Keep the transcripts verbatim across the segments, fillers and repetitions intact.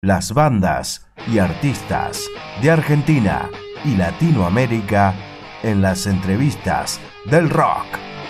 las bandas y artistas de Argentina y Latinoamérica en las entrevistas del rock.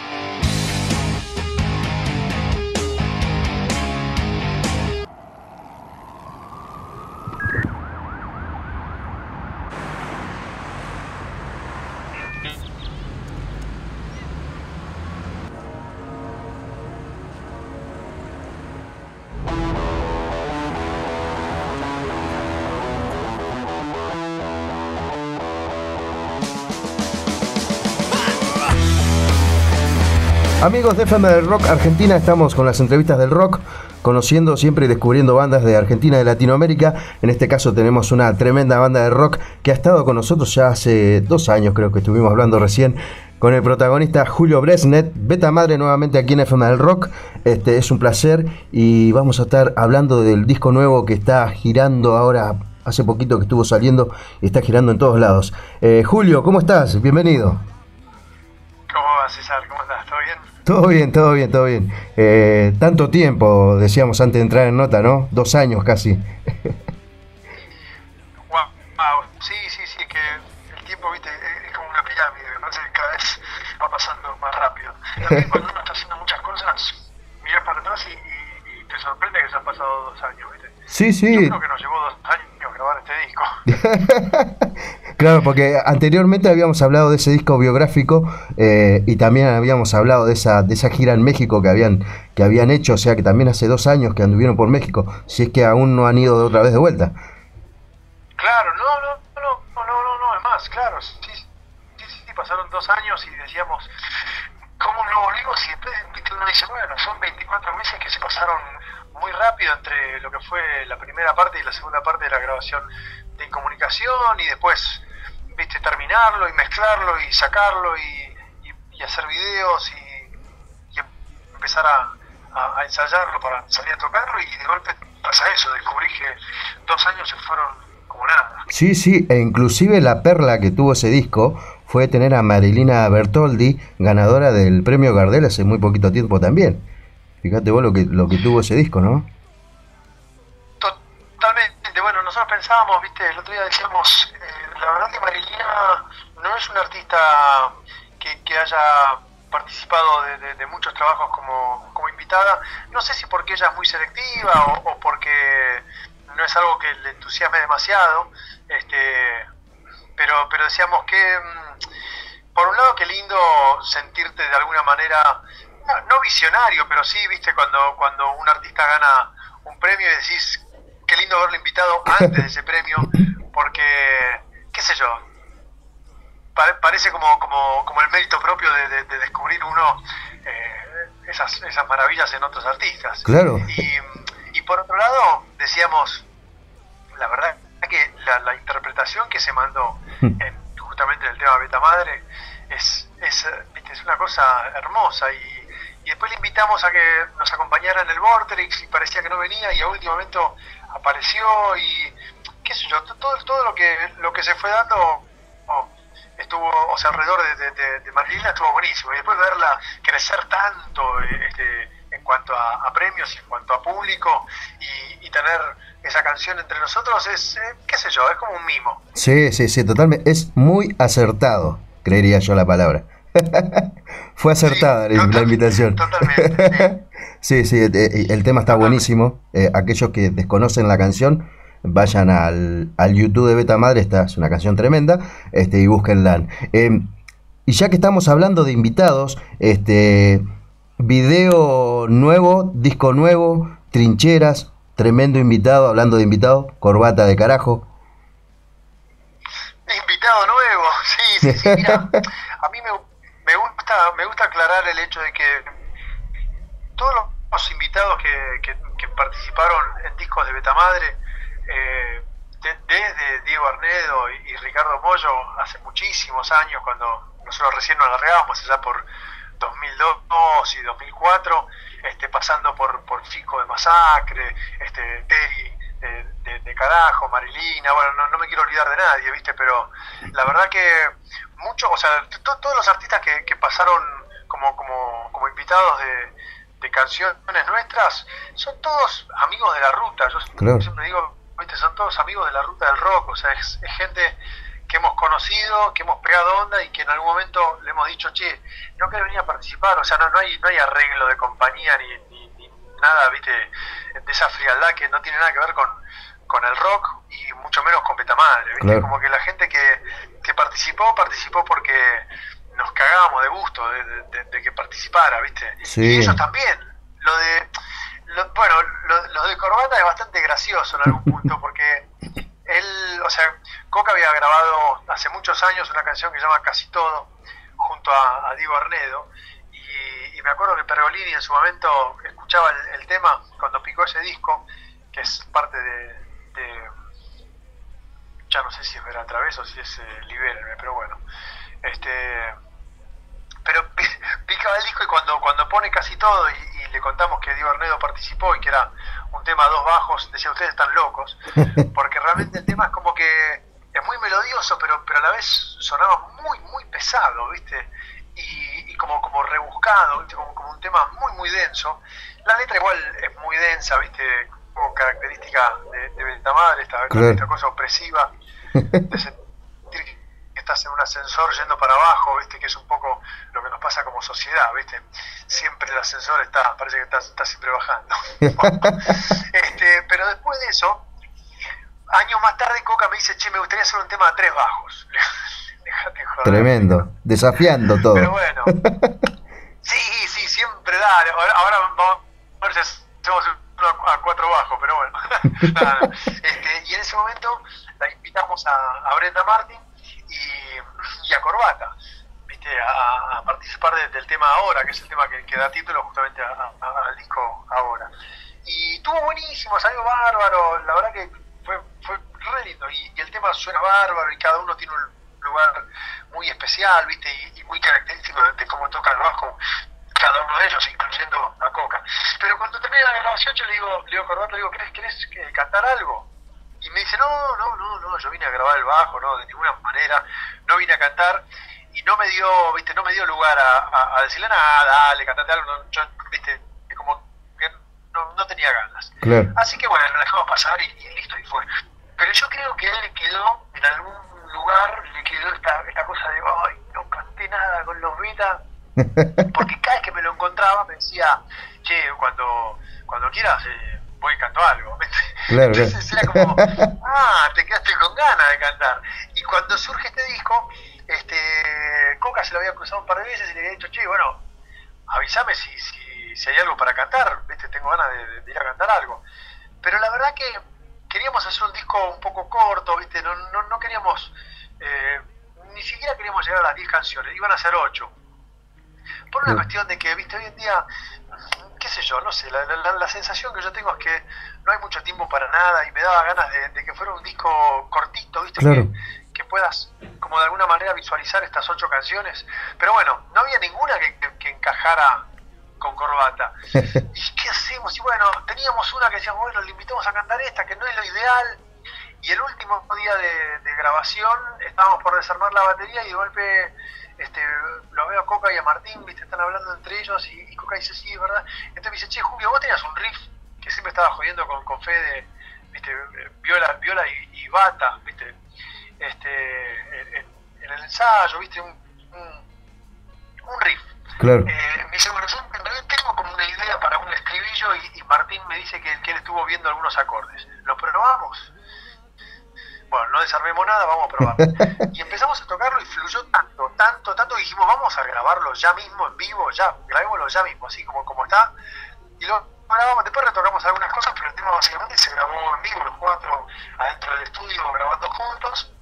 Amigos de F M del Rock Argentina, estamos con las entrevistas del rock, conociendo siempre y descubriendo bandas de Argentina y de Latinoamérica. En este caso tenemos una tremenda banda de rock que ha estado con nosotros ya hace dos años, creo que estuvimos hablando recién, con el protagonista Julio Bresnet, Beta Madre, nuevamente aquí en F M del Rock. Este, es un placer y vamos a estar hablando del disco nuevo que está girando ahora, hace poquito que estuvo saliendo y está girando en todos lados. Eh, Julio, ¿cómo estás? Bienvenido. ¿Cómo vas, César? ¿Cómo estás? ¿Todo bien? Todo bien, todo bien, todo bien. Eh, tanto tiempo, decíamos antes de entrar en nota, ¿no? Dos años casi. Wow, wow. Sí, sí, sí, que el tiempo, viste, es como una pirámide, me parece que cada vez va pasando más rápido. También cuando uno está haciendo muchas cosas, miras para atrás y, y, y te sorprende que se han pasado dos años, ¿viste? Sí, sí. Yo creo que nos llevó dos años grabar este disco. Claro, porque anteriormente habíamos hablado de ese disco biográfico eh, y también habíamos hablado de esa de esa gira en México que habían que habían hecho, o sea que también hace dos años que anduvieron por México, si es que aún no han ido de otra vez de vuelta. Claro, no, no, no, no, no, no, no, es más, claro, sí, sí, sí, sí, pasaron dos años y decíamos, ¿cómo no volvimos? Y después uno dice, bueno, son veinticuatro meses que se pasaron muy rápido entre lo que fue la primera parte y la segunda parte de la grabación de Incomunicación y después, viste, terminarlo y mezclarlo y sacarlo y, y, y hacer videos y, y empezar a, a, a ensayarlo para salir a tocarlo y de golpe pasa eso, descubrí que dos años se fueron como nada. Sí, sí, e inclusive la perla que tuvo ese disco fue tener a Marilina Bertoldi, ganadora del premio Gardel hace muy poquito tiempo también. Fíjate vos lo que, lo que tuvo ese disco, ¿no? Totalmente, bueno, nosotros pensábamos, viste, el otro día decíamos, eh, la verdad que Marilina no es una artista que, que haya participado de, de, de muchos trabajos como, como invitada, no sé si porque ella es muy selectiva o, o porque no es algo que le entusiasme demasiado, este, pero, pero decíamos que, por un lado, qué lindo sentirte de alguna manera, no, no visionario, pero sí, viste, cuando, cuando un artista gana un premio y decís, qué lindo haberlo invitado antes de ese premio, porque, qué sé yo, pare, parece como, como, como el mérito propio de, de, de descubrir uno eh, esas, esas maravillas en otros artistas. Claro. Y, y por otro lado, decíamos, la verdad que la, la interpretación que se mandó en, justamente en el tema Beta Madre es, es, viste, es una cosa hermosa y, y después le invitamos a que nos acompañara en el Vorterix y parecía que no venía y a último momento apareció y qué sé yo, todo, todo lo que lo que se fue dando oh, estuvo, o sea, alrededor de, de, de, de Marilina estuvo buenísimo y después verla crecer tanto este, en cuanto a, a premios y en cuanto a público y, y tener esa canción entre nosotros es, eh, qué sé yo, es como un mimo. Sí, sí, sí, totalmente, es muy acertado, creería yo la palabra. Fue acertada sí, la, total, la invitación. Totalmente. Sí, sí, sí, el, el tema está buenísimo. Eh, aquellos que desconocen la canción, vayan al, al YouTube de Beta Madre, esta es una canción tremenda, este, y búsquenla. Eh, y ya que estamos hablando de invitados, este, video nuevo, disco nuevo, Trincheras, tremendo invitado, hablando de invitado, corbata de carajo. Invitado nuevo, sí, sí, sí, mira, a mí me, me gusta me gusta aclarar el hecho de que todos los invitados que, que, que participaron en discos de Beta Madre, eh, de, desde Diego Arnedo y, y Ricardo Mollo, hace muchísimos años, cuando nosotros recién nos agarrábamos allá por dos mil dos y dos mil cuatro, este, pasando por, por Fico de Masacre, este, Terry de, de, de Carajo, Marilina, bueno, no, no me quiero olvidar de nadie, ¿viste? Pero la verdad que muchos, o sea, to, todos los artistas que, que pasaron como, como, como invitados de, de canciones nuestras, son todos amigos de la ruta. Yo claro. siempre digo, ¿viste? todos amigos de la ruta del rock, o sea, es, es gente que hemos conocido, que hemos pegado onda y que en algún momento le hemos dicho, che, no quiero venir a participar, o sea, no, no hay no hay arreglo de compañía ni, ni, ni nada, viste, de esa frialdad que no tiene nada que ver con, con el rock y mucho menos con Betamadre, viste, claro. Como que la gente que, que participó, participó porque nos cagábamos de gusto de, de, de que participara, viste, sí. Y ellos también, lo de, lo, bueno, lo, lo de Corbata es bastante gracioso en algún punto porque él, o sea, Coca había grabado hace muchos años una canción que se llama Casi Todo, junto a, a Diego Arnedo, y, y me acuerdo que Pergolini en su momento escuchaba el, el tema cuando picó ese disco, que es parte de, de ya no sé si es Ver a través o si es eh, Libérenme, pero bueno, este, pero picaba el disco y cuando, cuando pone Casi Todo y, y le contamos que Diego Arnedo participó y que era un tema a dos bajos, decía, ustedes están locos, porque realmente el tema es como que es muy melodioso, pero pero a la vez sonaba muy, muy pesado, ¿viste? Y, y como, como rebuscado, ¿viste? Como, como un tema muy, muy denso. La letra igual es muy densa, ¿viste? Como característica de, de Betamadre, esta, claro. Esta cosa opresiva, de sentir que estás en un ascensor yendo para abajo, ¿viste? Que es un poco lo que nos pasa como sociedad, ¿viste? Siempre el ascensor está, parece que está, está siempre bajando. este, pero después de eso, años más tarde Coca me dice, che, me gustaría hacer un tema a tres bajos. Déjate joder. Tremendo, desafiando todo. Pero bueno, sí, sí, siempre dale. Ahora, ahora vamos a ver si hacemos uno a cuatro bajos, pero bueno. Nada, este, y en ese momento la invitamos a, a Brenda Martin y, y a Corbata, ¿viste? A, a participar de, del tema Ahora, que es el tema que, que da título justamente a, a, al disco Ahora. Y estuvo buenísimo, salió bárbaro, la verdad que fue, fue re lindo, y, y el tema suena bárbaro y cada uno tiene un lugar muy especial, ¿viste? Y, y muy característico de, de cómo toca el bajo cada uno de ellos, incluyendo a Coca. Pero cuando termina la grabación yo le digo, le digo a Corbata, le digo, ¿querés, querés que cantar algo? Y me dice, no, no, no, no, yo vine a grabar el bajo, no, de ninguna manera, no vine a cantar, y no me dio, viste, no me dio lugar a, a, a decirle nada, dale, cantate algo, no, yo, viste, como que no, no tenía ganas. Claro. Así que bueno, lo dejamos pasar y, y listo, y fue. Pero yo creo que él le quedó, en algún lugar, le quedó esta, esta cosa de, ay, no canté nada con los Betas, porque cada vez que me lo encontraba me decía, che, cuando, cuando quieras, eh, voy y canto algo. Claro, entonces claro. Era como, ah, te quedaste con ganas de cantar. Y cuando surge este disco, este Coca se lo había cruzado un par de veces y le había dicho, che, bueno, avísame si, si, si hay algo para cantar, ¿viste? Tengo ganas de, de ir a cantar algo. Pero la verdad que queríamos hacer un disco un poco corto, ¿viste? No, no, no queríamos, eh, ni siquiera queríamos llegar a las diez canciones, iban a ser ocho. Por una sí. cuestión de que, viste, hoy en día, qué sé yo, no sé, la, la, la sensación que yo tengo es que no hay mucho tiempo para nada y me daba ganas de, de que fuera un disco cortito, viste, claro. que, que puedas como de alguna manera visualizar estas ocho canciones. Pero bueno, no había ninguna que, que, que encajara con Corbata. ¿Y qué hacemos? Y bueno, teníamos una que decíamos, bueno, le invitamos a cantar esta, que no es lo ideal. Y el último día de, de grabación estábamos por desarmar la batería y de golpe este, lo veo a Coca y a Martín, ¿viste? Están hablando entre ellos y, y Coca dice, sí, es verdad. Entonces me dice, che, Julio, vos tenías un riff que siempre estaba jodiendo con, con Fede, ¿viste? Viola, viola y, y bata, ¿viste? Este, en, en el ensayo, ¿viste? Un, un, un riff. Claro. Eh, me dice, bueno, yo en realidad tengo como una idea para un estribillo y, y Martín me dice que, que él estuvo viendo algunos acordes. ¿Lo probamos? Bueno, no desarmemos nada, vamos a probar. Y empezamos a tocarlo y fluyó tanto, tanto, tanto que dijimos, vamos a grabarlo ya mismo, en vivo, ya, grabémoslo ya mismo, así como, como está. Y lo grabamos, después retocamos algunas cosas, pero el tema básicamente se grabó en vivo, los cuatro adentro del estudio grabando juntos.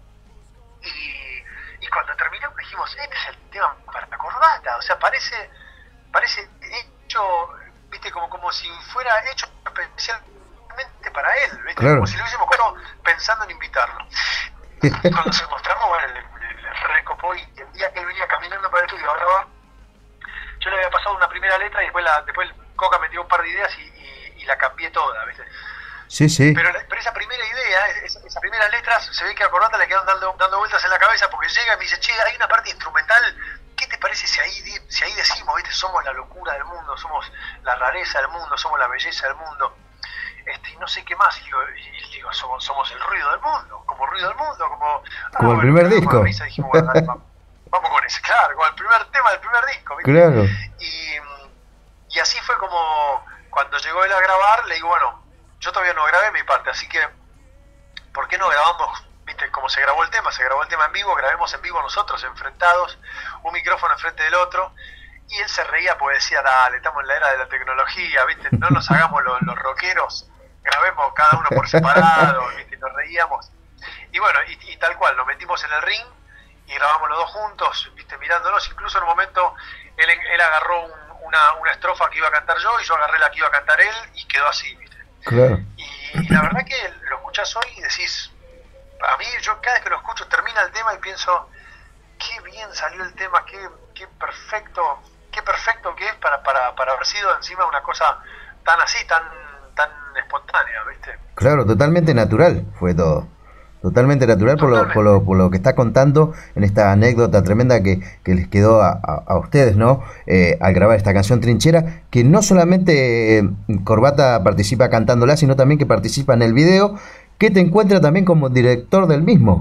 Y, y cuando terminamos dijimos, este es el tema para la Corbata, o sea, parece, parece hecho, viste, como, como si fuera hecho especialmente para él, ¿viste? Claro. Como si lo hubiésemos puesto pensando en invitarlo. Cuando se mostramos, bueno, le, le, le recopó y el día que él venía caminando para el estudio, ahora va, yo le había pasado una primera letra y después la, después Coca metió un par de ideas y, y, y la cambié toda, ¿viste? Sí, sí. Pero, pero esa primera idea, esa, esa primera letra, se ve que a Corbata le quedan dando, dando vueltas en la cabeza porque llega y me dice, che, hay una parte instrumental, ¿qué te parece si ahí, si ahí decimos, ¿viste? Somos la locura del mundo, somos la rareza del mundo, somos la belleza del mundo? este, y no sé qué más, y digo, y digo somos, somos el ruido del mundo, como ruido del mundo, como... Ah, como el bueno, primer disco. Risa, dijimos, bueno, dale, vamos, vamos con ese, claro, como el primer tema del primer disco, ¿viste? Claro. Y, y así fue como, cuando llegó él a grabar, le digo, bueno, yo todavía no grabé mi parte, así que, ¿por qué no grabamos? Viste, como se grabó el tema, se grabó el tema en vivo, grabemos en vivo nosotros, enfrentados, un micrófono enfrente del otro, y él se reía porque decía, dale, estamos en la era de la tecnología, viste, no nos hagamos los, los rockeros, grabemos cada uno por separado, viste, nos reíamos. Y bueno, y, y tal cual, nos metimos en el ring y grabamos los dos juntos, viste, mirándonos, incluso en un momento él, él agarró un, una, una estrofa que iba a cantar yo y yo agarré la que iba a cantar él y quedó así, viste. Claro. Y, y la verdad que lo escuchás hoy y decís, a mí yo cada vez que lo escucho termina el tema y pienso, qué bien salió el tema, qué, qué perfecto, qué perfecto que es para, para, para haber sido encima una cosa tan así, tan, tan espontánea, ¿viste? Claro, totalmente natural fue todo. Totalmente natural por lo, por, lo, por lo que está contando en esta anécdota tremenda que, que les quedó a, a, a ustedes, ¿no? Eh, al grabar esta canción Trinchera, que no solamente eh, Corbata participa cantándola, sino también que participa en el video, que te encuentra también como director del mismo.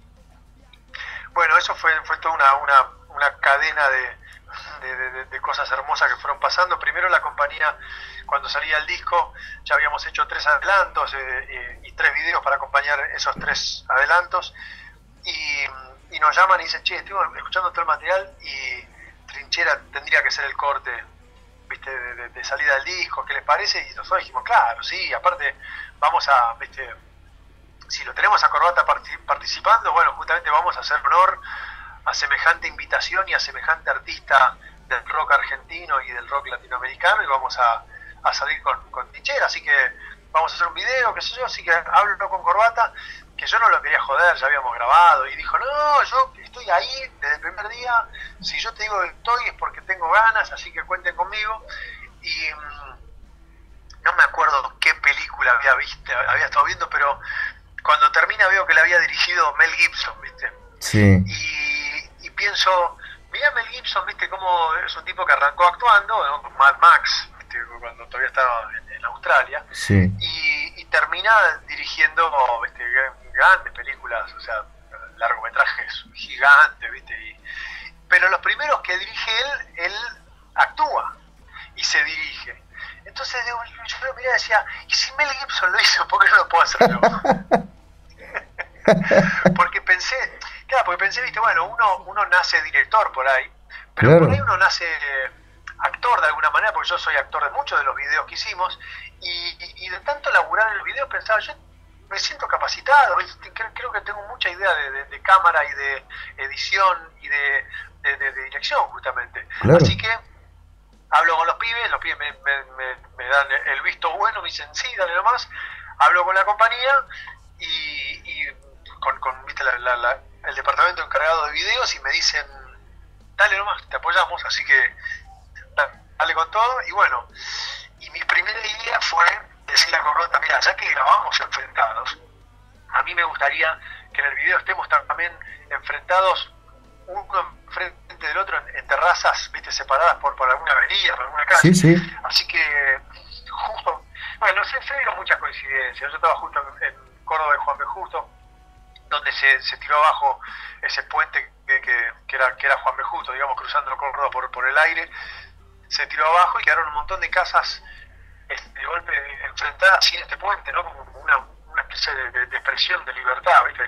Bueno, eso fue, fue toda una, una, una cadena de, de, de, de cosas hermosas que fueron pasando. Primero la compañía, cuando salía el disco, ya habíamos hecho tres adelantos eh, eh, y tres videos para acompañar esos tres adelantos, y, y nos llaman y dicen, che, estoy escuchando todo el material y Trinchera tendría que ser el corte, viste, de, de, de salida del disco, ¿qué les parece? Y nosotros dijimos, claro, sí, aparte vamos a, viste, si lo tenemos a Corbata participando, bueno, justamente vamos a hacer honor a semejante invitación y a semejante artista del rock argentino y del rock latinoamericano, y vamos a, a salir con, con Trinchera, así que vamos a hacer un video, qué sé yo, así que hablo con Corbata, que yo no lo quería joder, ya habíamos grabado, y dijo, no, yo estoy ahí desde el primer día, si yo te digo que estoy es porque tengo ganas, así que cuenten conmigo. Y mmm, no me acuerdo qué película había visto, había estado viendo, pero cuando termina veo que la había dirigido Mel Gibson, ¿viste? Sí. Y, y pienso, mirá Mel Gibson, ¿viste? Como es un tipo que arrancó actuando, ¿no? Mad Max, ¿viste? Cuando todavía estaba en, en Australia. Sí. Y, y termina dirigiendo, ¿viste? Grandes películas, o sea, largometrajes gigantes, ¿viste? Y, pero los primeros que dirige él, él actúa y se dirige. Entonces yo lo miraba y decía, ¿y si Mel Gibson lo hizo, por qué no lo puedo hacer yo? Porque pensé, claro, porque pensé, viste, bueno, uno, uno nace director por ahí, pero claro, por ahí uno nace actor de alguna manera, porque yo soy actor de muchos de los videos que hicimos, y, y, y de tanto laburar en el video pensaba, yo me siento capacitado, creo, creo que tengo mucha idea de, de, de cámara y de edición y de, de, de, de dirección, justamente. Claro. Así que hablo con los pibes, los pibes me, me, me, me dan el visto bueno, me dicen sí, dale nomás, hablo con la compañía y, y con, con ¿viste, la, la, la, el departamento encargado de videos, y me dicen, dale nomás, te apoyamos, así que dale con todo. Y bueno, y mi primera idea fue decirle a Corbata, mira, ya que grabamos enfrentados, a mí me gustaría que en el video estemos también enfrentados, uno enfrente del otro en, en terrazas, viste, separadas por, por alguna avenida, por alguna calle. Sí, sí. Así que justo, bueno, se, se dieron muchas coincidencias. Yo estaba justo en, en Córdoba de Juan B. Justo, donde se, se tiró abajo ese puente que, que, que, era, que era Juan B. Justo, digamos, cruzando Córdoba por, por el aire, se tiró abajo y quedaron un montón de casas de golpe enfrentadas sin este puente, ¿no? Como una, una especie de, de, de expresión de libertad, ¿viste?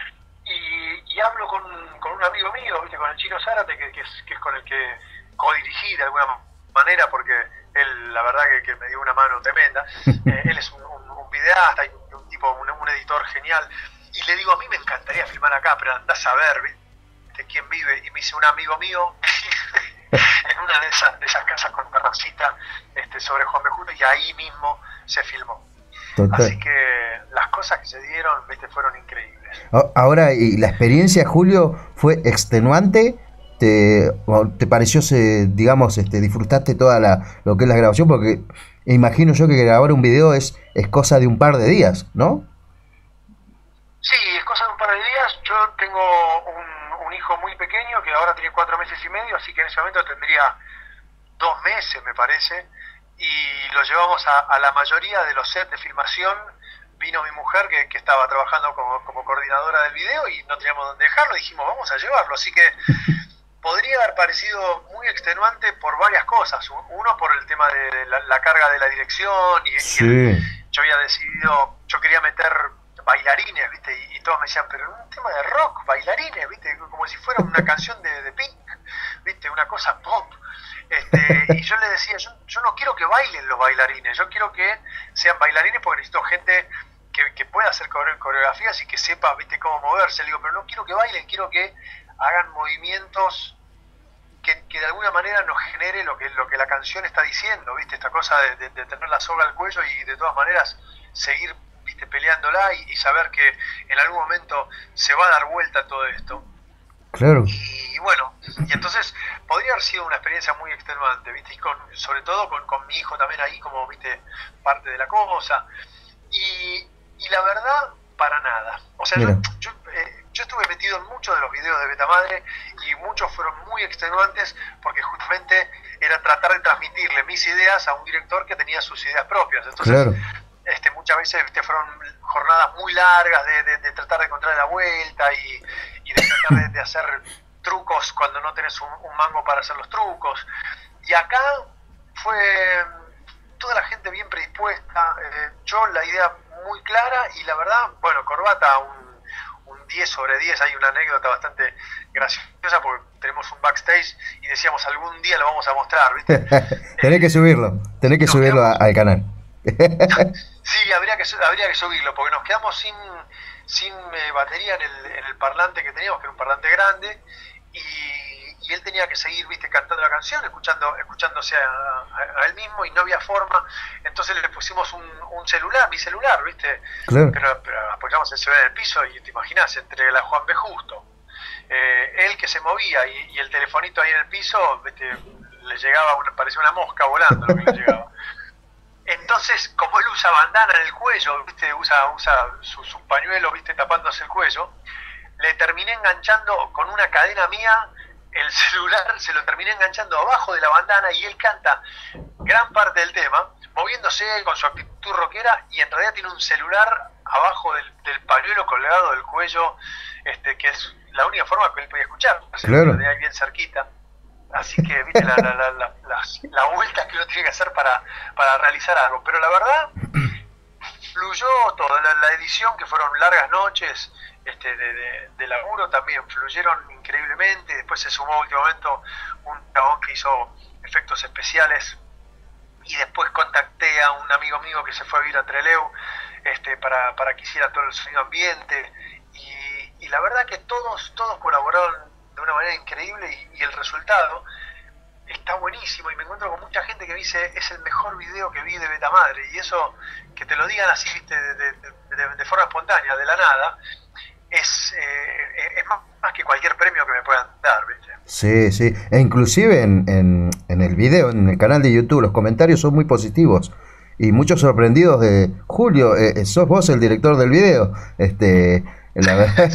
Y, y hablo con, con un amigo mío, ¿viste? Con el Chino Zárate, que, que, es, que es con el que codirigí de alguna manera, porque él, la verdad, que, que me dio una mano tremenda. Eh, él es un, un, un videasta y un, un tipo, un, un editor genial. Y le digo, a mí me encantaría filmar acá, pero andás a ver, ¿viste? ¿Quién vive? Y me dice, un amigo mío, en una de esas, de esas casas con terracita este, sobre Juan B. Justo, y ahí mismo se filmó. Total. Así que las cosas que se dieron, ¿viste? Fueron increíbles. Ahora, ¿y la experiencia, Julio, fue extenuante? ¿Te, te pareció, se, digamos, este, disfrutaste toda la, lo que es la grabación? Porque imagino yo que grabar un video es, es cosa de un par de días, ¿no? Sí, es cosa de un par de días. Yo tengo un, un hijo muy pequeño que ahora tiene cuatro meses y medio, así que en ese momento tendría dos meses, me parece. y lo llevamos a, a la mayoría de los sets de filmación. Vino mi mujer que, que estaba trabajando como, como coordinadora del video y no teníamos dónde dejarlo, dijimos vamos a llevarlo, así que podría haber parecido muy extenuante por varias cosas. Uno, por el tema de la, la carga de la dirección, y, sí. y el, yo había decidido, yo quería meter bailarines, ¿viste? Y, y todos me decían, pero un tema de rock, bailarines, ¿viste? Como si fuera una canción de, de Pink, ¿viste? Una cosa pop. Este, y yo les decía, yo, yo no quiero que bailen los bailarines, yo quiero que sean bailarines porque necesito gente que, que pueda hacer coreografías y que sepa, ¿viste?, cómo moverse. Le digo, pero no quiero que bailen, quiero que hagan movimientos que, que de alguna manera nos genere lo que, lo que la canción está diciendo, ¿viste? Esta cosa de, de, de tener la soga al cuello y de todas maneras seguir, ¿viste?, peleándola y, y saber que en algún momento se va a dar vuelta todo esto. Claro. Y, y bueno, y entonces podría haber sido una experiencia muy extenuante, ¿viste? Y con, sobre todo con, con mi hijo también ahí como, ¿viste?, parte de la cosa. Y, y la verdad, para nada. O sea, yo, yo, eh, yo estuve metido en muchos de los videos de Betamadre y muchos fueron muy extenuantes porque justamente era tratar de transmitirle mis ideas a un director que tenía sus ideas propias. Entonces, claro. este, muchas veces, ¿viste?, fueron jornadas muy largas de, de, de tratar de encontrar la vuelta y, y de tratar de, de hacer trucos cuando no tenés un, un mango para hacer los trucos. Y acá fue toda la gente bien predispuesta, eh, yo la idea muy clara y la verdad, bueno, Corbata un, un diez sobre diez, hay una anécdota bastante graciosa porque tenemos un backstage y decíamos algún día lo vamos a mostrar, ¿viste? Tenés eh, que subirlo, tenés que subirlo quedamos, a, al canal. Sí, habría que, habría que subirlo porque nos quedamos sin, sin eh, batería en el, en el parlante que teníamos, que era un parlante grande, y, y él tenía que seguir, ¿viste?, cantando la canción, escuchando, escuchándose a, a, a él mismo y no había forma. Entonces le pusimos un, un celular, mi celular, ¿viste? Claro. Pero, pero apoyamos el celular en el piso y te imaginas, entre la Juan B. Justo, eh, él que se movía y, y el telefonito ahí en el piso, ¿viste?, le llegaba, una, parecía una mosca volando lo que le llegaba. Entonces, como él usa bandana en el cuello, ¿viste?, usa, usa su, su pañuelo, ¿viste?, tapándose el cuello, le terminé enganchando con una cadena mía el celular, se lo terminé enganchando abajo de la bandana y él canta gran parte del tema, moviéndose con su actitud rockera, y en realidad tiene un celular abajo del, del pañuelo colgado del cuello, este, que es la única forma que él podía escuchar, claro. De ahí bien cerquita. Así que, viste, la, la, la, la, las, la vuelta que uno tiene que hacer para, para realizar algo. Pero la verdad, fluyó todo. La, la edición, que fueron largas noches este, de, de, de laburo, también fluyeron increíblemente. Después se sumó último momento un chabón que hizo efectos especiales. Y después contacté a un amigo mío que se fue a vivir a Trelew este, para, para que hiciera todo el sonido ambiente. Y, y la verdad que todos, todos colaboraron de una manera increíble y, y el resultado está buenísimo, y me encuentro con mucha gente que me dice es el mejor video que vi de Betamadre, y eso, que te lo digan así, ¿viste?, de, de, de, de forma espontánea, de la nada, es, eh, es más, más que cualquier premio que me puedan dar, ¿viste? Sí, sí, e inclusive en, en, en el video, en el canal de YouTube, los comentarios son muy positivos y muchos sorprendidos de Julio, eh, sos vos el director del video, este, la verdad.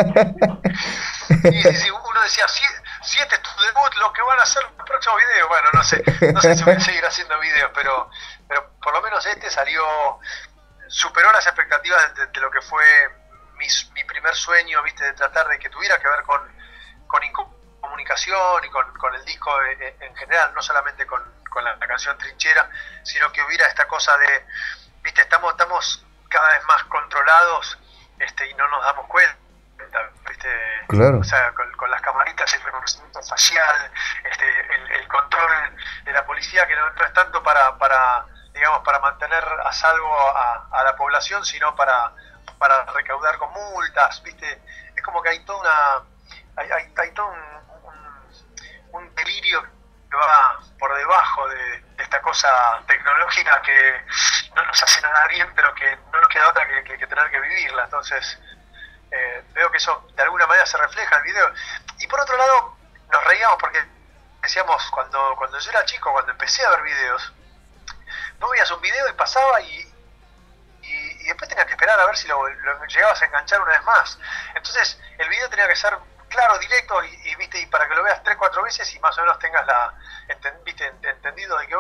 Sí, sí, sí, uno decía, si, si este es tu debut, lo que van a hacer los próximos videos, bueno, no sé, no sé si voy a seguir haciendo videos, pero, pero por lo menos este salió, superó las expectativas de, de lo que fue mi, mi primer sueño, ¿viste?, de tratar de que tuviera que ver con, con comunicación y con, con el disco en, en general, no solamente con, con la, la canción Trinchera, sino que hubiera esta cosa de, ¿viste?, estamos, estamos cada vez más controlados este, y no nos damos cuenta. ¿Viste? Claro. O sea, con, con las camaritas, el reconocimiento facial, este, el, el control de la policía, que no, no es tanto para, para, digamos, para mantener a salvo a, a la población, sino para, para recaudar con multas, ¿viste? Es como que hay toda una, hay, hay, hay todo un, un, un delirio que va por debajo de, de esta cosa tecnológica que no nos hace nada bien, pero que no nos queda otra que, que, que tener que vivirla. Entonces, Eh, veo que eso de alguna manera se refleja en el video. Y por otro lado, nos reíamos porque decíamos, cuando, cuando yo era chico, cuando empecé a ver videos, vos veías un video y pasaba y, y, y después tenías que esperar a ver si lo, lo llegabas a enganchar una vez más. Entonces el video tenía que ser claro, directo y, y viste, y para que lo veas tres, cuatro veces y más o menos tengas la enten, viste, entendido de qué va.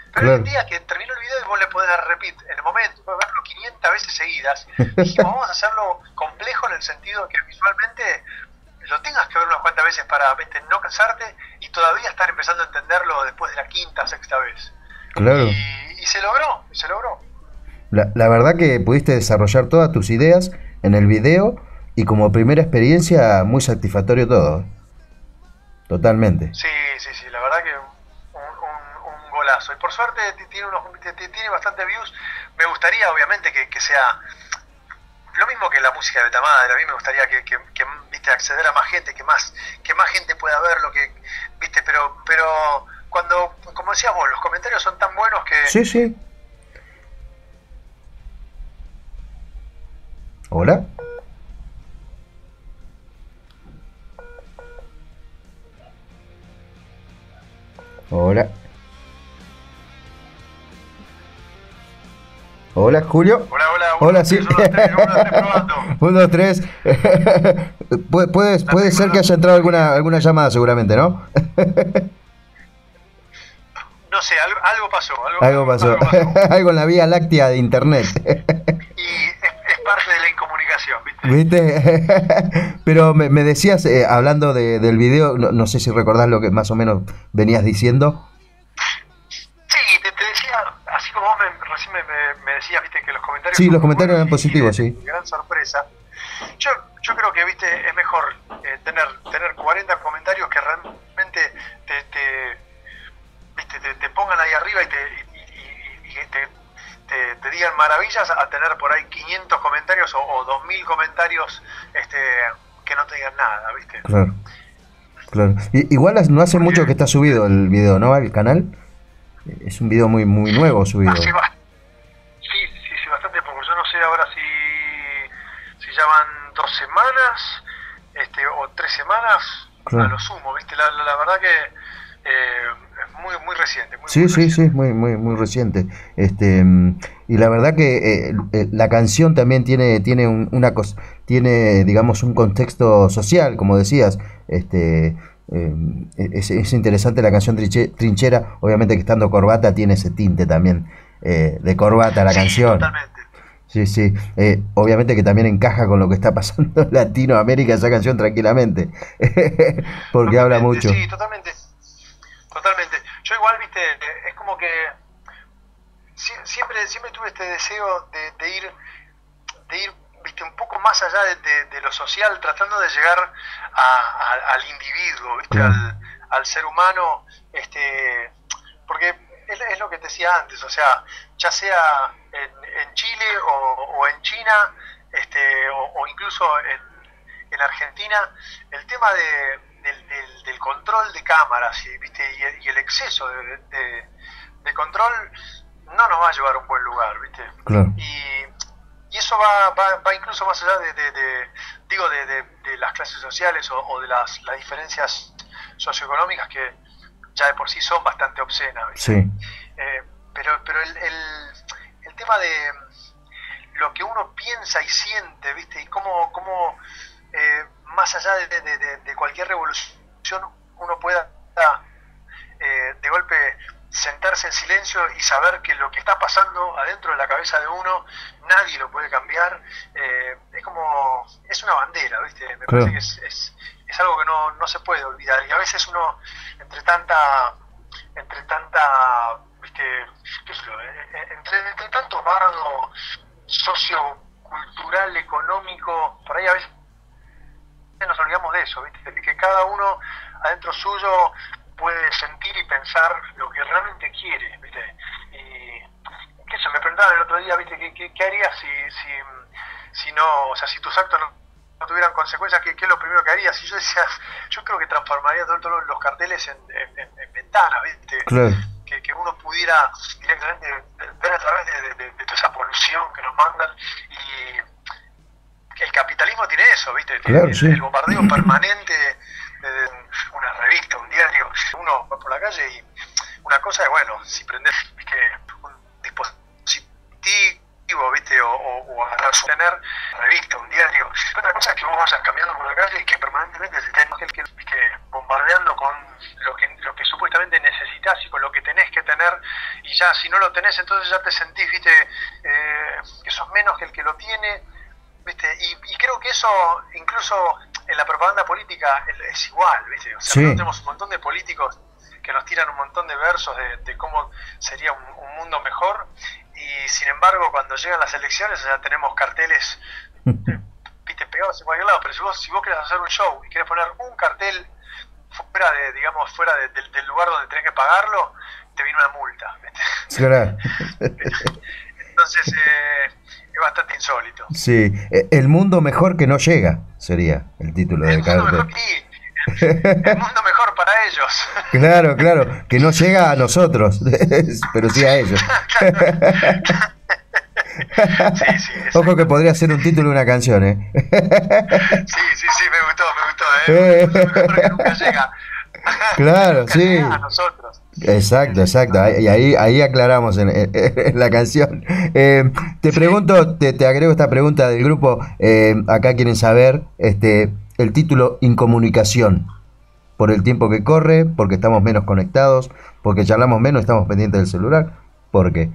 Pero claro. hoy en día que terminó el video y vos le podés dar repeat en el momento, podés verlo quinientas veces seguidas, dijimos, vamos a hacerlo complejo en el sentido de que visualmente lo tengas que ver unas cuantas veces para, ¿viste?, no cansarte y todavía estar empezando a entenderlo después de la quinta, sexta vez. Claro. Y, y se logró, y se logró. La, la verdad que pudiste desarrollar todas tus ideas en el video y como primera experiencia muy satisfactorio todo. Totalmente. Sí, sí, sí, la verdad que un, un, un golazo. Y por suerte tiene, unos, tiene bastante views. Me gustaría, obviamente, que, que sea lo mismo que la música de Betamadre. A mí me gustaría que, que, que viste, acceder a más gente, que más que más gente pueda verlo, que viste, pero pero cuando, como decías vos, los comentarios son tan buenos que... Sí, sí. ¿Hola? Hola. Hola, Julio. Hola, hola. Hola, sí. Uno, dos, tres, uno, dos, tres, probando. Uno, dos, tres. Puede, puede, puede ser que haya entrado alguna, alguna llamada seguramente, ¿no? No sé, algo, algo pasó. Algo, Algo pasó. Algo, pasó. Algo en la vía láctea de internet. Y es, es parte de la incomunicación, ¿viste? ¿Viste? Pero me, me decías, eh, hablando de, del video, no, no sé si recordás lo que más o menos venías diciendo. Sí, te, te decía, así como vos me, recién me, me, me decías, viste, que los comentarios... Sí, son los comentarios buenos eran positivos, y, sí. Gran sorpresa. Yo, yo creo que, viste, es mejor eh, tener, tener cuarenta comentarios que realmente te, te, viste, te, te pongan ahí arriba y te, y, y, y te, te, te digan maravillas, a tener por ahí quinientos comentarios o, o dos mil comentarios este, que no te digan nada, viste. Claro, claro. I, igual no hace mucho que está subido el video, ¿no? Al canal. Es un video muy muy nuevo subido. Hace ba- sí, sí, sí, bastante poco. Yo no sé ahora si, si ya van dos semanas este, o tres semanas, claro, a lo sumo, ¿viste? La, la, la verdad que eh, es muy muy reciente. Muy, sí, muy sí, reciente. sí, muy muy muy reciente. Este y la verdad que eh, la canción también tiene tiene un, una cosa, tiene digamos un contexto social, como decías. Este Eh, es, es interesante la canción Trinchera, obviamente que estando Corbata tiene ese tinte también eh, de Corbata la sí, canción. Totalmente. Sí, sí, eh, obviamente que también encaja con lo que está pasando en Latinoamérica esa canción tranquilamente, porque Totalmente, habla mucho. Sí, totalmente, totalmente. Yo igual, viste, es como que siempre siempre tuve este deseo de, de ir de ir viste un poco más allá de, de, de lo social, tratando de llegar a, a, al individuo, viste, claro, al, al ser humano, este, porque es, es lo que te decía antes, o sea, ya sea en, en Chile o, o en China, este, o, o incluso en, en Argentina, el tema de, del, del, del control de cámaras y, viste, y, el, y el exceso de, de, de control no nos va a llevar a un buen lugar, viste. Claro. Y Y eso va, va, va incluso más allá de, de, de digo, de, de, de las clases sociales o, o de las, las diferencias socioeconómicas que ya de por sí son bastante obscenas, ¿viste? Sí. Eh, pero pero el, el, el tema de lo que uno piensa y siente, ¿viste? Y cómo, cómo eh, más allá de, de, de, de cualquier revolución uno pueda eh, de golpe sentarse en silencio y saber que lo que está pasando adentro de la cabeza de uno nadie lo puede cambiar, eh, es como, es una bandera, ¿viste? Me claro. parece que es, es, es algo que no, no se puede olvidar, y a veces uno entre tanta entre tanta ¿viste? ¿Qué sé yo? Entre, entre tanto bardo sociocultural, económico, por ahí a veces nos olvidamos de eso, ¿viste? De que cada uno adentro suyo puede sentir y pensar lo que realmente quiere, ¿viste? Y qué sé, me preguntaban el otro día, ¿viste? ¿Qué, qué, qué harías si, si, si no, o sea, si tus actos no, no tuvieran consecuencias? ¿qué, ¿Qué es lo primero que harías? Y yo decía, yo creo que transformaría todos todo los carteles en, en, en, en ventanas, ¿viste? Claro. Que, que uno pudiera directamente ver a través de, de, de, de toda esa polución que nos mandan. Y el capitalismo tiene eso, ¿viste? Claro, el, sí. el bombardeo permanente de una revista, un diario. Uno va por la calle y una cosa es, bueno, si prendes, ¿viste? Un dispositivo, ¿viste? O, o, o agarrar su tener revista, un diario. Otra cosa es que vos vayas caminando por la calle y que permanentemente se estén, ¿viste? Bombardeando con lo que, lo que supuestamente necesitas y con lo que tenés que tener, y ya si no lo tenés, entonces ya te sentís, viste, eh, que sos menos que el que lo tiene, viste, y, y creo que eso incluso en la propaganda política es, es igual, viste, o sea, sí. nosotros tenemos un montón de políticos que nos tiran un montón de versos de, de cómo sería un, un mundo mejor, y sin embargo cuando llegan las elecciones ya tenemos carteles eh, viste, pegados en cualquier lado, pero si vos, si vos querés hacer un show y querés poner un cartel fuera de, digamos, fuera de, de, del lugar donde tenés que pagarlo, te viene una multa, ¿viste? Claro. Entonces eh, es bastante insólito. Sí, el mundo mejor que no llega sería el título del cartel. El mundo mejor, sí, el, el mundo mejor para ellos. Claro, claro, que no llega a nosotros, pero sí a ellos. Sí, sí, ojo que podría ser un título de una canción, ¿eh? Sí, sí, sí, me gustó, me gustó, ¿eh? El mundo mejor que nunca llega. Claro, nunca sí. llega a nosotros. Exacto, exacto. Y ahí, ahí aclaramos en, en, en la canción. Eh, te pregunto, te, te agrego esta pregunta del grupo. Eh, acá quieren saber este, el título Incomunicación. Por el tiempo que corre, porque estamos menos conectados, porque charlamos menos, estamos pendientes del celular. ¿Por qué?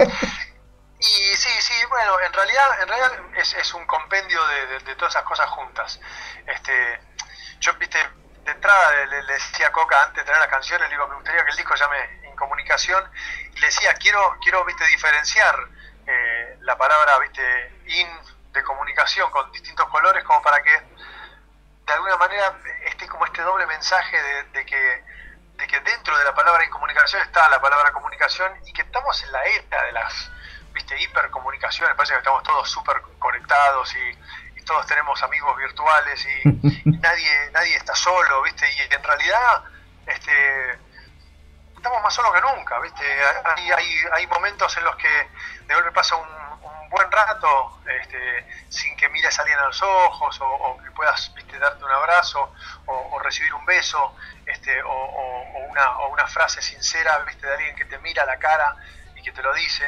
Y sí, sí, bueno, en realidad, en realidad es, es un compendio de, de, de todas esas cosas juntas. Este, yo, viste, de entrada le, le decía a Coca antes de tener las canciones, le digo, me gustaría que el disco llame Incomunicación, y le decía, quiero, quiero viste, diferenciar eh, la palabra, viste, in de comunicación con distintos colores, como para que de alguna manera esté como este doble mensaje de, de que de que dentro de la palabra incomunicación está la palabra comunicación, y que estamos en la era de las, viste, hipercomunicaciones. Parece que estamos todos súper conectados y, y todos tenemos amigos virtuales y, y nadie nadie está solo, viste, y en realidad este estamos más solos que nunca, viste. Hay, hay, hay momentos en los que de golpe pasa un, un buen rato este, sin que mires a alguien a los ojos, o, o que puedas, viste, darte un abrazo o, o recibir un beso, este, o, o, o, una, o una frase sincera, viste, de alguien que te mira a la cara y que te lo dice.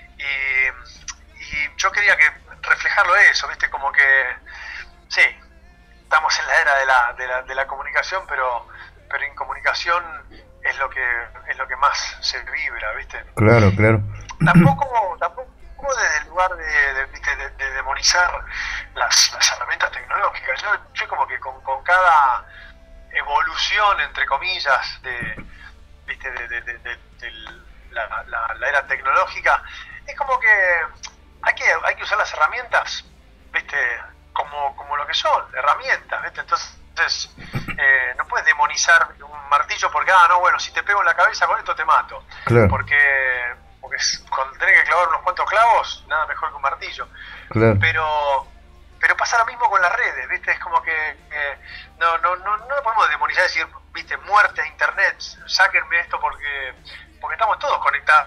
Y, y yo quería que reflejarlo eso, viste, como que sí, estamos en la era de la, de la, de la comunicación, pero, pero en comunicación es lo que es lo que más se vibra, viste. Claro, claro. Tampoco, tampoco desde el lugar de, de, de, de, de demonizar las, las herramientas tecnológicas. Yo, yo como que con, con cada evolución, entre comillas, de, viste, de, de, de, de, de la, la, la era tecnológica, es como que hay que hay que usar las herramientas, viste, como, como lo que son, herramientas, viste. Entonces eh, no puedes demonizar un martillo porque, ah, no, bueno, si te pego en la cabeza con esto te mato. Claro. Porque, porque cuando tenés que clavar unos cuantos clavos, nada mejor que un martillo. Claro. Pero pero pasa lo mismo con las redes, viste, es como que eh, no, no, no, no lo podemos demonizar y decir, viste, muerte a internet, sáquenme esto porque, porque estamos todos conectados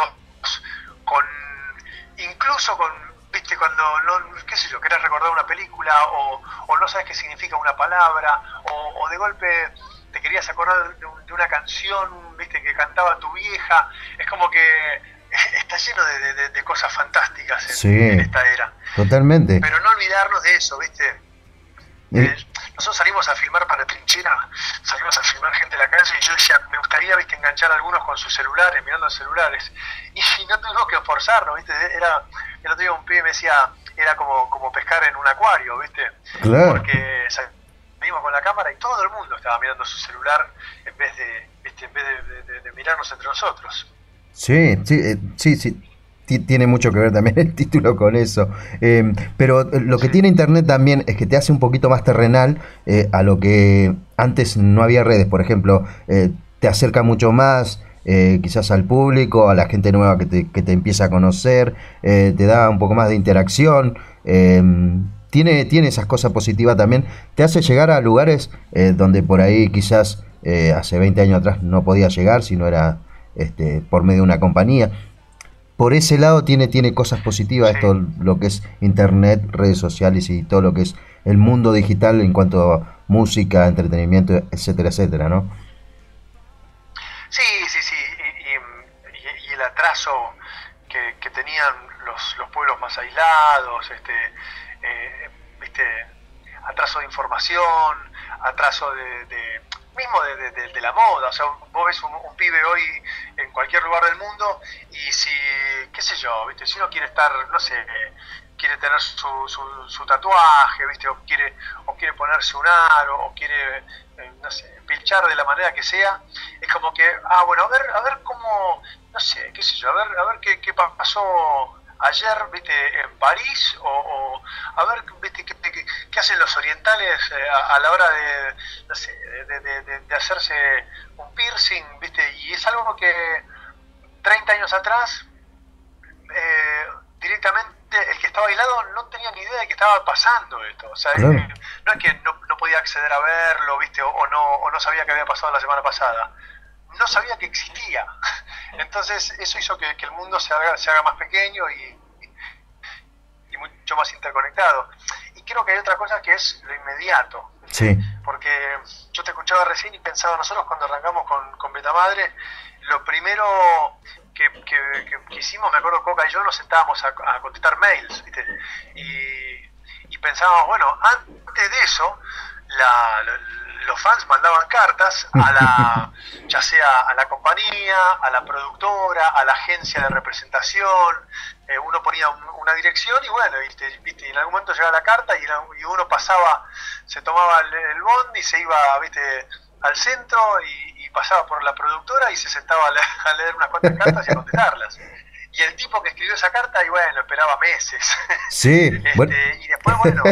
con, incluso con, viste, cuando no, qué sé yo, querés recordar una película o, o no sabes qué significa una palabra, o, o de golpe te querías acordar de, un, de una canción, viste, que cantaba tu vieja. Es como que está lleno de, de, de cosas fantásticas en, sí, en esta era. Totalmente. Pero no olvidarnos de eso, viste. Eh, nosotros salimos a filmar para Trinchera, salimos a filmar gente en la calle, y yo decía, me gustaría, viste, enganchar a algunos con sus celulares, mirando los celulares, y, y no tuvimos que esforzarnos, viste. Era, el otro día un pibe me decía, era como, como pescar en un acuario, viste. Claro. Porque salimos con la cámara y todo el mundo estaba mirando su celular en vez de, viste, en vez de, de, de mirarnos entre nosotros. Sí, sí, eh, sí, sí. Tiene mucho que ver también el título con eso. Eh, pero lo que sí. tiene Internet también es que te hace un poquito más terrenal eh, a lo que antes no había redes. Por ejemplo, eh, te acerca mucho más eh, quizás al público, a la gente nueva que te, que te empieza a conocer, eh, te da un poco más de interacción. Eh, tiene, tiene esas cosas positivas también. Te hace llegar a lugares eh, donde por ahí quizás eh, hace veinte años atrás no podía llegar si no era este, por medio de una compañía. Por ese lado tiene, tiene cosas positivas, sí, esto, lo que es internet, redes sociales y todo lo que es el mundo digital en cuanto a música, entretenimiento, etcétera, etcétera, ¿no? Sí, sí, sí, y, y, y el atraso que, que tenían los, los pueblos más aislados, este, eh, viste, atraso de información, atraso de, de... mismo de, de, de, de la moda. O sea, vos ves un, un pibe hoy en cualquier lugar del mundo y si, qué sé yo, ¿viste? Si uno quiere estar, no sé, quiere tener su, su, su tatuaje, ¿viste? O quiere, o quiere ponerse un aro, o quiere, eh, no sé, pilchar de la manera que sea, es como que, ah, bueno, a ver, a ver cómo, no sé, qué sé yo, a ver, a ver qué, qué pasó ayer, viste, en París, o, o a ver, viste, qué, qué, qué hacen los orientales eh, a, a la hora de, no sé, de, de, de, de hacerse un piercing, viste, y es algo que treinta años atrás, eh, directamente el que estaba aislado no tenía ni idea de que estaba pasando esto, o sea, claro. eh, no es que no, no podía acceder a verlo, viste, o, o no, o no sabía que había pasado la semana pasada, no sabía que existía. Entonces eso hizo que, que el mundo se haga, se haga más pequeño y, y mucho más interconectado. Y creo que hay otra cosa que es lo inmediato. Sí. Porque yo te escuchaba recién y pensaba, nosotros cuando arrancamos con, con Betamadre, lo primero que, que, que, que hicimos, me acuerdo, Coca y yo nos sentábamos a, a contestar mails, ¿viste? Y, y pensábamos, bueno, antes de eso, la, la los fans mandaban cartas a la, ya sea a la compañía, a la productora, a la agencia de representación, eh, uno ponía un, una dirección y bueno, ¿viste? ¿Viste? Y en algún momento llegaba la carta y, era, y uno pasaba, se tomaba el, el bond y se iba, ¿viste?, al centro y, y pasaba por la productora y se sentaba a leer, a leer unas cuantas cartas y a contestarlas. Y el tipo que escribió esa carta, y bueno, esperaba meses. Sí, este, bueno. Y después, bueno,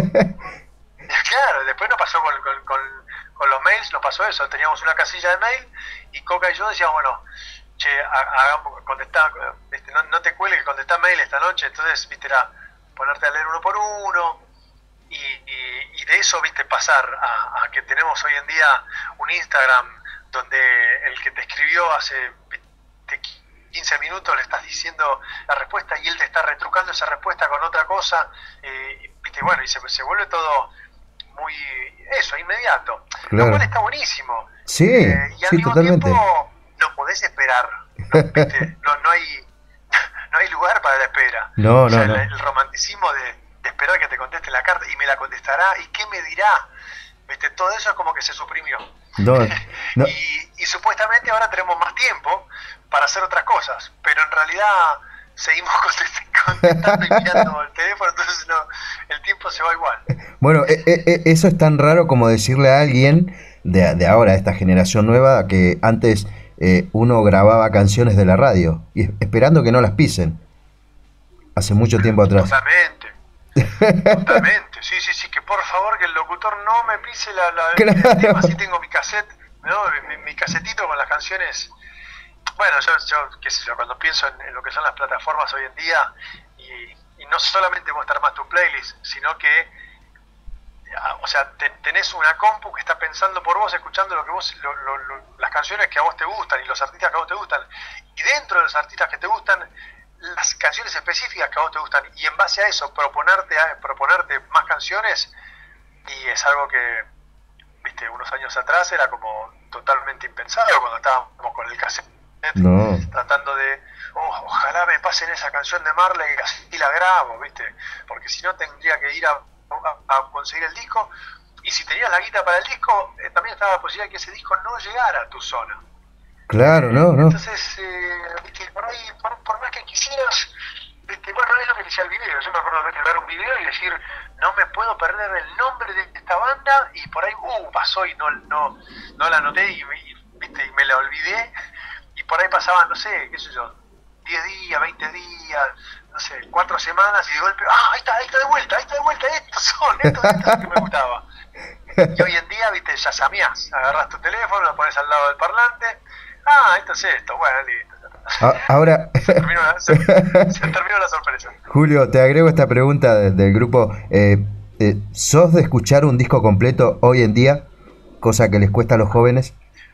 claro, después nos pasó con, con, con con los mails, nos pasó eso, teníamos una casilla de mail y Coca y yo decíamos, bueno, che, hagamos, contestar, ¿viste? No, no te cuelgues, contestá mail esta noche, entonces, viste, era ponerte a leer uno por uno y, y, y de eso, viste, pasar a, a que tenemos hoy en día un Instagram donde el que te escribió hace viste, quince minutos le estás diciendo la respuesta y él te está retrucando esa respuesta con otra cosa, eh, viste, bueno, y se, se vuelve todo muy, eso, inmediato, claro. Lo cual está buenísimo. Sí, eh, y al sí, mismo totalmente. tiempo no podés esperar, no, ¿viste? no, no hay no hay lugar para la espera. No, o sea, no, no. El, el romanticismo de, de esperar que te conteste la carta y me la contestará y qué me dirá, ¿viste? Todo eso es como que se suprimió. No, no. y, y supuestamente ahora tenemos más tiempo para hacer otras cosas, pero en realidad seguimos contestando y mirando el teléfono, entonces no, el tiempo se va igual. Bueno, e, e, eso es tan raro como decirle a alguien de, de ahora, de esta generación nueva, que antes eh, uno grababa canciones de la radio y esperando que no las pisen. Hace mucho tiempo atrás. Totalmente. Totalmente. Sí, sí, sí, que por favor que el locutor no me pise la, la claro. el tema, si tengo mi cassette, ¿no? mi, mi casetito con las canciones. Bueno, yo, yo qué sé yo, cuando pienso en, en lo que son las plataformas hoy en día, y, y no solamente mostrar más tu playlist, sino que, o sea, te, tenés una compu que está pensando por vos, escuchando lo que vos, lo, lo, lo, las canciones que a vos te gustan y los artistas que a vos te gustan, y dentro de los artistas que te gustan, las canciones específicas que a vos te gustan, y en base a eso proponerte, a, proponerte más canciones, y es algo que, viste, unos años atrás era como totalmente impensado cuando estábamos con el cassette. No. Tratando de, oh, ojalá me pasen esa canción de Marley y así la grabo, ¿viste? Porque si no tendría que ir a, a, a conseguir el disco, y si tenías la guita para el disco, eh, también estaba la posibilidad de que ese disco no llegara a tu zona. Claro, no, no. Entonces, eh, ¿viste? Por ahí, por, por más que quisieras, ¿viste? Bueno, es lo que decía el video, yo me acuerdo de ver un video y decir, no me puedo perder el nombre de esta banda, y por ahí, uh, pasó y no, no, no la anoté y, y, ¿viste? Y me la olvidé. Y por ahí pasaban, no sé, qué sé yo, diez días, veinte días, no sé, cuatro semanas, y de golpe, ah, ahí está, ahí está de vuelta, ahí está de vuelta, estos son, estos, estos que me gustaba. Y hoy en día, viste, ya sameás, agarrás tu teléfono, lo pones al lado del parlante, ah, esto es esto, bueno, listo. Ahora, se, terminó la, se, se terminó la sorpresa. Julio, te agrego esta pregunta de, del grupo, eh, eh, ¿sos de escuchar un disco completo hoy en día, cosa que les cuesta a los jóvenes?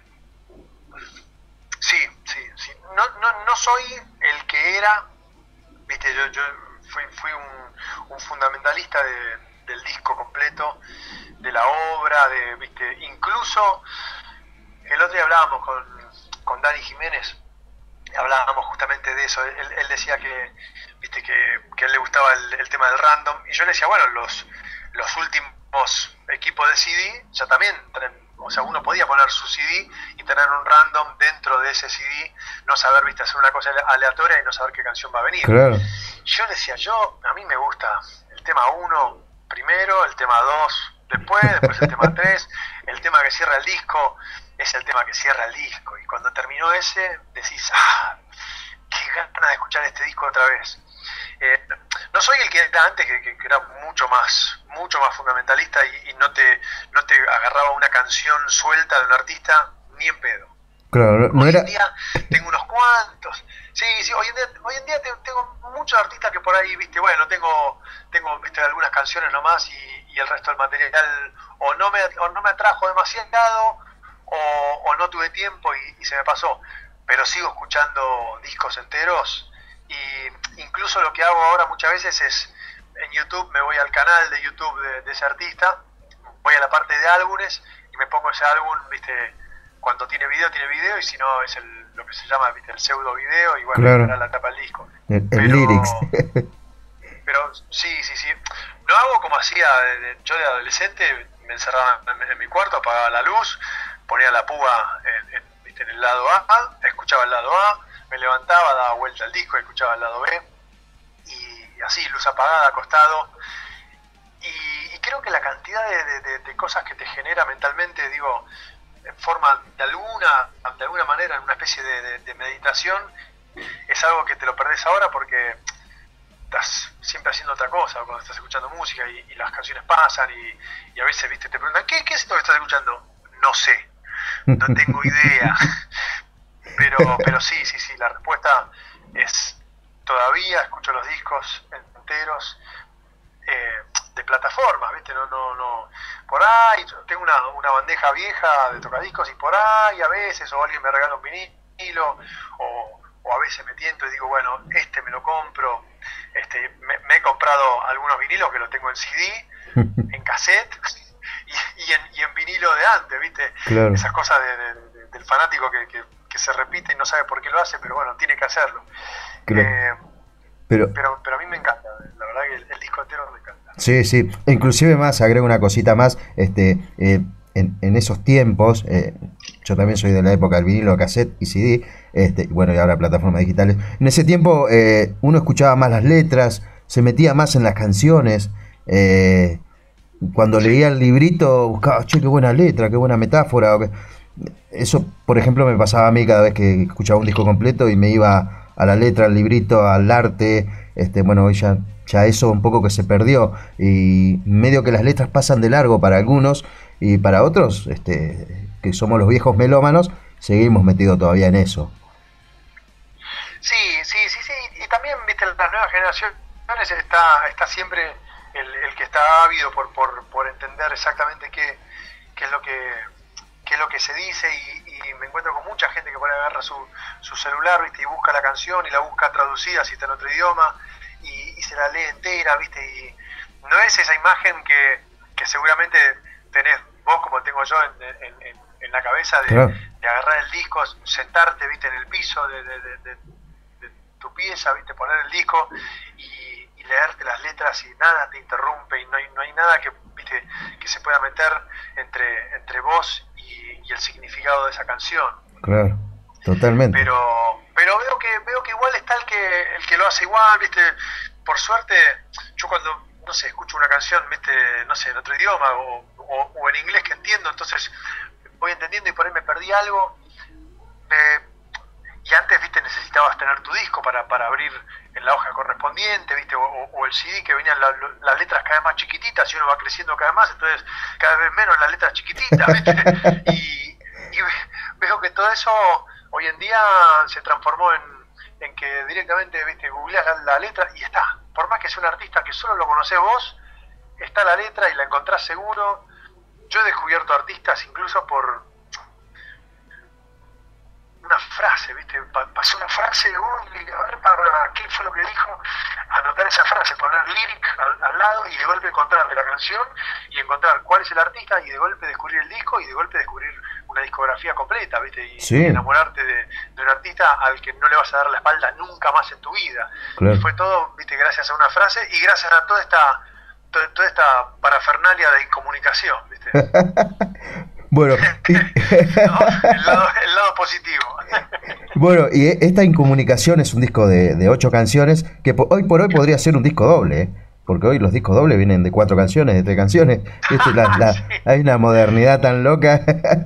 Sí, sí, sí. No, no, no soy el que era, viste, yo, yo fui, fui un, un fundamentalista de, del disco completo, de la obra, de, viste, incluso el otro día hablábamos con, con Dani Jiménez, hablábamos justamente de eso, él, él decía que, viste, que, que a él le gustaba el, el tema del random, y yo le decía, bueno, los, los últimos equipos de C D ya también, o sea, uno podía poner su C D y tener un random dentro de ese C D, no saber, viste, hacer una cosa aleatoria y no saber qué canción va a venir. Claro. Yo le decía, yo, a mí me gusta el tema uno primero, el tema dos después, después el tema tres, el tema que cierra el disco es el tema que cierra el disco, y cuando terminó ese, decís, ah, qué ganas de escuchar este disco otra vez. Eh, no soy el que era antes, que, que, que era mucho más mucho más fundamentalista y, y no te no te agarraba una canción suelta de un artista ni en pedo. Claro, no, no hoy era... en día tengo unos cuantos. Sí, sí, hoy en día, hoy en día tengo muchos artistas que por ahí, viste, bueno, tengo tengo viste, algunas canciones nomás y, y el resto del material o no me o no me atrajo demasiado o, o no tuve tiempo y, y se me pasó. Pero sigo escuchando discos enteros. Y incluso lo que hago ahora muchas veces es, en YouTube me voy al canal de YouTube de, de ese artista, voy a la parte de álbumes y me pongo ese álbum, viste, cuando tiene video, tiene video, y si no es el, lo que se llama, viste, el pseudo video, y bueno, claro, era la tapa del disco. El, el pero, lyrics. Pero sí, sí, sí. No hago como hacía de, de, yo de adolescente, me encerraba en, en mi cuarto, apagaba la luz, ponía la púa en, en, viste, en el lado A, escuchaba el lado A, me levantaba, daba vuelta al disco, escuchaba el lado B, y así, luz apagada, acostado, y, y creo que la cantidad de, de, de cosas que te genera mentalmente, digo, forma de alguna, de alguna manera, en una especie de, de, de meditación, es algo que te lo perdés ahora porque estás siempre haciendo otra cosa, cuando estás escuchando música y, y las canciones pasan, y, y a veces, viste, te preguntan, ¿qué, ¿qué es esto que estás escuchando? No sé, no tengo idea. Pero, pero sí, sí, sí, la respuesta es, todavía escucho los discos enteros eh, de plataformas, ¿viste? No, no, no. Por ahí tengo una, una bandeja vieja de tocadiscos y por ahí a veces, o alguien me regala un vinilo, o, o a veces me tiento y digo, bueno, este me lo compro. Este, me, me he comprado algunos vinilos que los tengo en C D, en cassette y, y, en, y en vinilo de antes, ¿viste? Claro. Esas cosas de, de, de, del fanático que, que que se repite y no sabe por qué lo hace, pero bueno, tiene que hacerlo. Claro. Eh, pero, pero pero a mí me encanta, la verdad que el, el disco entero me encanta. Sí, sí, inclusive más, agrego una cosita más, este eh, en, en esos tiempos, eh, yo también soy de la época del vinilo, cassette y C D, este, bueno, y ahora plataformas digitales. En ese tiempo eh, uno escuchaba más las letras, se metía más en las canciones, eh, cuando sí. leía el librito buscaba, che, qué buena letra, qué buena metáfora, o que, eso, por ejemplo, me pasaba a mí cada vez que escuchaba un disco completo y me iba a la letra, al librito, al arte. Este, bueno, hoy ya, ya eso un poco que se perdió y medio que las letras pasan de largo para algunos y para otros, este, que somos los viejos melómanos, seguimos metidos todavía en eso. Sí, sí, sí, sí. Y también, viste, las nuevas generaciones está, está siempre el, el que está ávido por, por, por entender exactamente qué, qué es lo que qué es lo que se dice, y, y me encuentro con mucha gente que por ahí agarra su, su celular, viste, y busca la canción y la busca traducida si está en otro idioma y, y se la lee entera, viste, y no es esa imagen que, que seguramente tenés vos como tengo yo en, en, en, en la cabeza de, claro. de agarrar el disco, sentarte, viste, en el piso de, de, de, de, de tu pieza, viste, poner el disco y, y leerte las letras y nada te interrumpe y no hay, no hay nada que, viste, que se pueda meter entre, entre vos y el significado de esa canción. Claro, totalmente. Pero pero veo que veo que igual está el que el que lo hace igual, viste. Por suerte, yo cuando, no sé, escucho una canción, viste, no sé, en otro idioma o, o, o en inglés que entiendo, entonces voy entendiendo y por ahí me perdí algo. Eh, y antes, viste, necesitabas tener tu disco para, para abrir en la hoja correspondiente, viste, o, o el C D que venían la, las letras cada vez más chiquititas y uno va creciendo cada vez más, entonces cada vez menos las letras chiquititas, viste. y, y veo que todo eso hoy en día se transformó en, en que directamente, viste, googleas la, la letra y está. Por más que sea un artista que solo lo conocés vos, está la letra y la encontrás seguro. Yo he descubierto artistas incluso por una frase, ¿viste? Pasó una frase, uy, a ver, para, ¿qué fue lo que dijo? Anotar esa frase, poner lyric al, al lado y de golpe encontrar la canción y encontrar cuál es el artista y de golpe descubrir el disco y de golpe descubrir una discografía completa, ¿viste? Y, sí. y enamorarte de, de un artista al que no le vas a dar la espalda nunca más en tu vida. Claro. Y fue todo, ¿viste? Gracias a una frase y gracias a toda esta, toda, toda esta parafernalia de incomunicación, ¿viste? Bueno, y... ¿no? el, lado, el lado positivo. Bueno, y esta Incomunicación es un disco de, de ocho canciones, que po hoy por hoy podría ser un disco doble, ¿eh? Porque hoy los discos dobles vienen de cuatro canciones, de tres canciones. ¿Viste? La, la, sí. Hay una modernidad tan loca.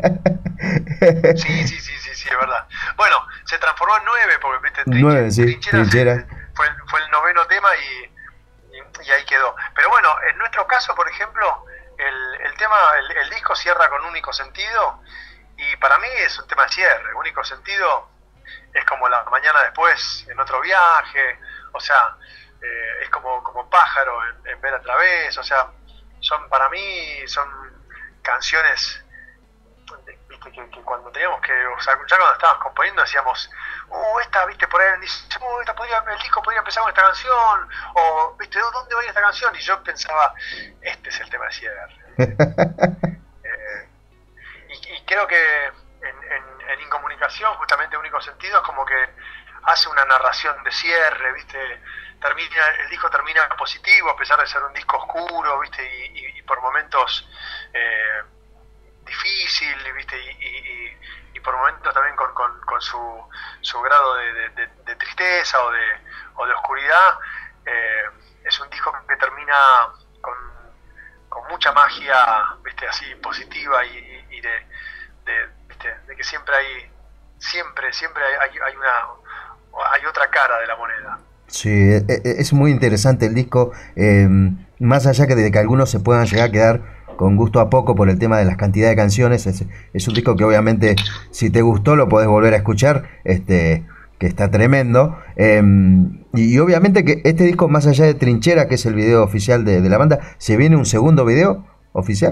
Sí, sí, sí, sí, sí, es verdad. Bueno, se transformó en nueve, porque viste, nueve, sí, Trinchera, Trinchera. Fue, fue el noveno tema y, y, y ahí quedó. Pero bueno, en nuestro caso, por ejemplo, el, el tema, el, el disco cierra con Único Sentido, y para mí es un tema de cierre. Único Sentido es como la mañana después, en otro viaje, o sea, eh, es como, como Pájaro en, en Ver a Través, o sea, son para mí son canciones, viste, que, que cuando teníamos que, o sea, ya cuando estábamos componiendo decíamos, uh, esta, viste, por ahí dice, uh, esta podría, el disco podría empezar con esta canción, o, viste, ¿dónde va a ir esta canción? Y yo pensaba, este es el tema de cierre. eh, y, y creo que en, en, en Incomunicación, justamente Único Sentido, es como que hace una narración de cierre, viste, termina, el disco termina positivo a pesar de ser un disco oscuro, viste, y, y, y por momentos eh, difícil, viste, y, y, y por momentos también con, con, con su, su grado de, de, de, de tristeza o de, o de oscuridad. Eh, es un disco que termina con, con mucha magia, viste, así positiva y, y de, de, viste, de que siempre hay, siempre, siempre hay, hay una, hay otra cara de la moneda. Sí, es muy interesante el disco, eh, más allá que de que algunos se puedan llegar a quedar con gusto a poco por el tema de las cantidades de canciones, es, es un disco que obviamente si te gustó lo podés volver a escuchar, este, que está tremendo, eh, y, y obviamente que este disco, más allá de Trinchera, que es el video oficial de, de la banda, ¿se viene un segundo video oficial?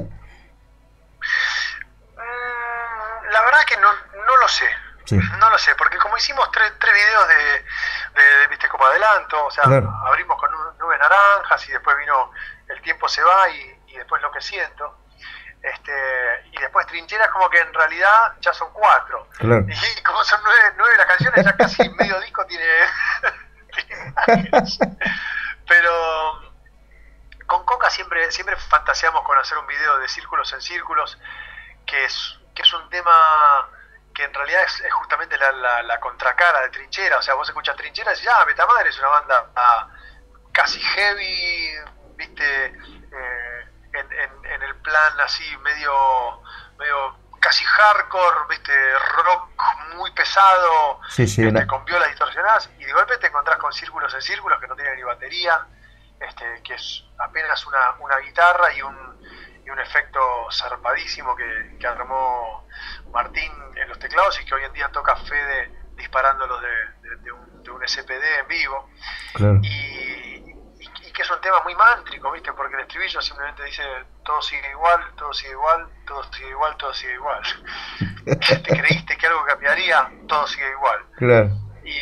Mm, la verdad que no, no lo sé. Sí. No lo sé, porque como hicimos tres, tres videos de, de, de, viste, como adelanto, o sea, claro, abrimos con Nubes Naranjas y después vino El Tiempo Se Va y, y después Lo Que Siento, este, y después Trincheras, como que en realidad ya son cuatro, claro, y como son nueve, nueve las canciones, ya casi medio disco tiene, tiene pero con Coca siempre, siempre fantaseamos con hacer un video de Círculos en Círculos, que es, que es un tema que en realidad es, es justamente la, la, la contracara de Trinchera. O sea, vos escuchás Trinchera y decís, ah, Betamadre es una banda ah, casi heavy, viste, eh, en, en, en el plan así medio, medio casi hardcore, viste, rock muy pesado, sí, sí, este, una... con violas distorsionadas, y de golpe te encontrás con Círculos en Círculos que no tienen ni batería, este, que es apenas una, una guitarra y un, y un efecto zarpadísimo que, que armó Martín en los teclados y que hoy en día toca Fede disparándolos de, de, de, un, de un S P D en vivo. Claro. Y, y, y que es un tema muy mántrico, ¿viste? Porque el estribillo simplemente dice todo sigue igual, todo sigue igual, todo sigue igual, todo sigue igual. ¿Te creíste que algo cambiaría? Todo sigue igual. Claro. Y,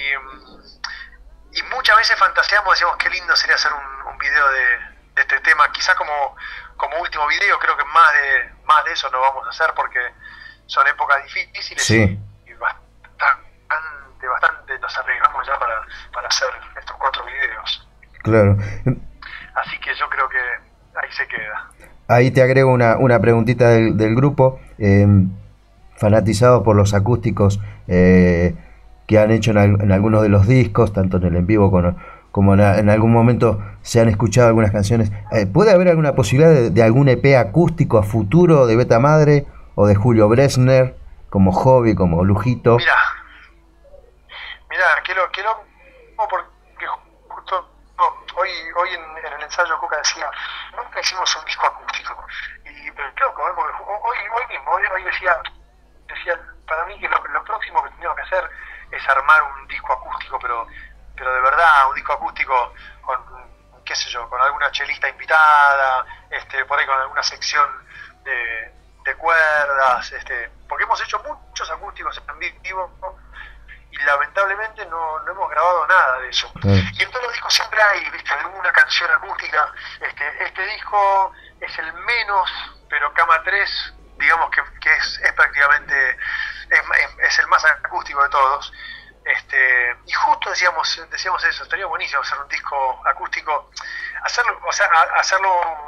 y muchas veces fantaseamos, decimos qué lindo sería hacer un, un video de, de este tema, quizá como, como último video. Creo que más de, más de eso no vamos a hacer porque son épocas difíciles, sí, y bastante, bastante nos arriesgamos ya para, para hacer estos cuatro videos. Claro. Así que yo creo que ahí se queda. Ahí te agrego una, una preguntita del, del grupo, eh, fanatizado por los acústicos eh, que han hecho en, al, en algunos de los discos, tanto en el en vivo como, como en, en algún momento se han escuchado algunas canciones. Eh, ¿Puede haber alguna posibilidad de, de algún E P acústico a futuro de Betamadre o de Julio Bresner, como hobby, como lujito? Mira, mira, quiero, quiero, porque justo no, hoy, hoy en, en el ensayo Coca decía, nunca hicimos un disco acústico, y pero loco, ¿eh? Porque hoy, hoy mismo, hoy, hoy decía, decía, para mí que lo, lo próximo que tenemos que hacer es armar un disco acústico, pero, pero de verdad, un disco acústico con, qué sé yo, con alguna chelista invitada, este, por ahí con alguna sección de de cuerdas, este, porque hemos hecho muchos acústicos en vivo y lamentablemente no, no hemos grabado nada de eso. Sí. Y en todos los discos siempre hay, viste, alguna canción acústica. Este, este disco es el menos, pero Cama tres, digamos que, que es, es prácticamente, es, es, es el más acústico de todos. Este, y justo decíamos, decíamos eso, estaría buenísimo hacer un disco acústico, hacerlo, o sea, hacerlo en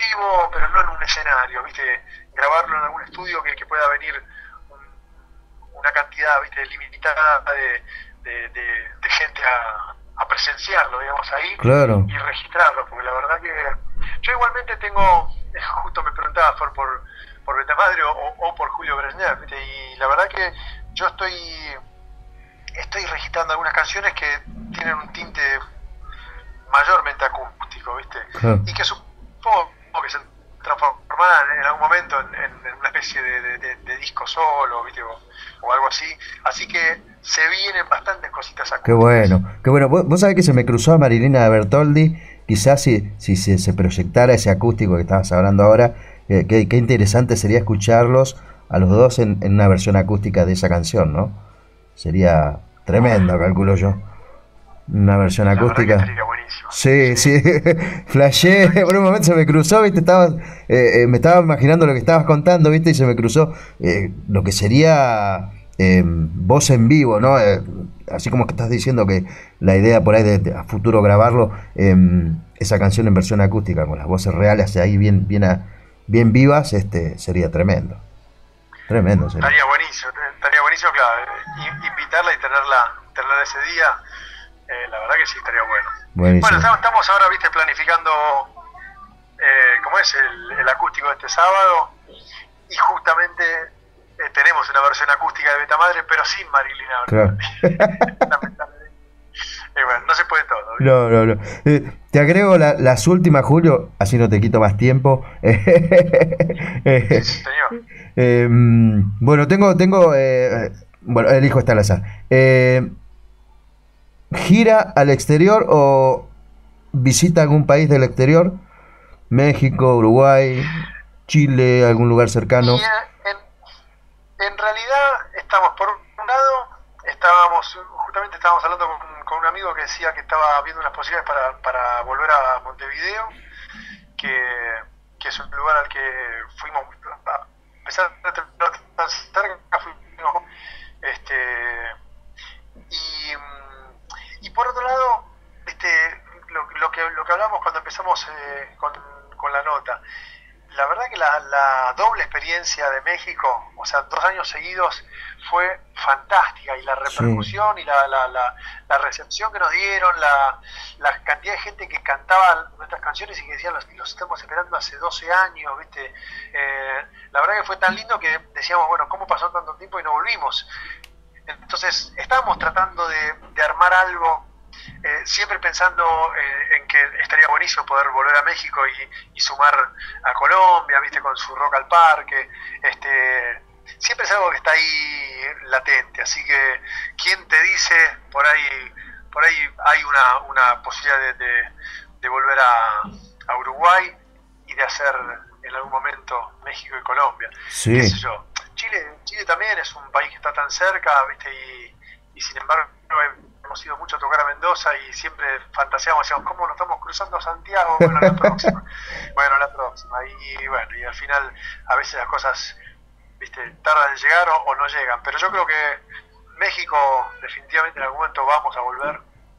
vivo, pero no en un escenario, ¿viste? Grabarlo en algún estudio que, que pueda venir un, una cantidad, ¿viste? Limitada de, de, de, de gente a, a presenciarlo, digamos, ahí. Claro. Y registrarlo, porque la verdad que yo igualmente tengo, justo me preguntaba por, por, por Betamadre o, o por Julio Brezhnev, ¿viste? Y la verdad que yo estoy estoy registrando algunas canciones que tienen un tinte mayormente acústico, ¿viste? Claro. Y que supongo que se transformarán en algún momento en, en una especie de, de, de, de disco solo, ¿viste? O, o algo así. Así que se vienen bastantes cositas acústicas. Qué bueno, qué bueno. Vos, vos sabés que se me cruzó a Marilina Bertoldi, quizás si, si se, se proyectara ese acústico que estabas hablando ahora, eh, qué, qué interesante sería escucharlos a los dos en, en una versión acústica de esa canción, ¿no? Sería tremendo, calculo yo. Una versión La acústica. verdad que sería buenísimo. Sí, sí, flashé, por un momento se me cruzó, viste, estaba, eh, eh, me estaba imaginando lo que estabas contando, viste, y se me cruzó eh, lo que sería eh, voz en vivo, ¿no? Eh, así como que estás diciendo que la idea por ahí de, de a futuro grabarlo, eh, esa canción en versión acústica, con las voces reales ahí bien, bien, a, bien vivas, este, sería tremendo. Tremendo, sería. Estaría buenísimo, estaría buenísimo, claro, invitarla y tenerla, tenerla ese día. Eh, la verdad que sí, estaría bueno. Buenísimo. Bueno, estamos, estamos ahora, viste, planificando eh, cómo es el, el acústico de este sábado, y justamente eh, tenemos una versión acústica de Betamadre, pero sin Marilina. Claro. eh, bueno, no se puede todo, ¿viste? No, no, no. Eh, te agrego la, las últimas, Julio, así no te quito más tiempo. Sí, señor. Eh, bueno, tengo, tengo, eh, bueno, elijo esta al azar. Eh, ¿Gira al exterior o visita algún país del exterior? México, Uruguay, Chile, algún lugar cercano. Y, eh, en, en realidad estamos, por un lado, estábamos, justamente estábamos hablando con, con un amigo que decía que estaba viendo unas posibilidades para, para volver a Montevideo, que, que es un lugar al que fuimos, a pesar de tenerlo tan cerca, fuimos, este, y... Y por otro lado, este, lo, lo que lo que hablamos cuando empezamos eh, con, con la nota, la verdad que la, la doble experiencia de México, o sea, dos años seguidos, fue fantástica, y la repercusión sí. y la, la, la, la recepción que nos dieron, la, la cantidad de gente que cantaba nuestras canciones y que decían, los, los estamos esperando hace doce años, ¿viste? Eh, la verdad que fue tan lindo que decíamos, bueno, ¿cómo pasó tanto tiempo y no volvimos? Entonces estábamos tratando de, de armar algo, eh, siempre pensando eh, en que estaría buenísimo poder volver a México y, y sumar a Colombia, viste, con su Rock al Parque. Este, siempre es algo que está ahí latente, así que quién te dice, por ahí por ahí hay una, una posibilidad de, de, de volver a, a Uruguay y de hacer en algún momento México y Colombia. Sí. ¿Qué sé yo? Chile, Chile también es un país que está tan cerca, ¿viste? Y, y sin embargo hemos ido mucho a tocar a Mendoza y siempre fantaseamos, decíamos, ¿cómo nos estamos cruzando a Santiago? Bueno, la próxima. bueno, la próxima. Y, y bueno, y al final a veces las cosas, ¿viste? Tardan en llegar o, o no llegan. Pero yo creo que México definitivamente en algún momento vamos a volver.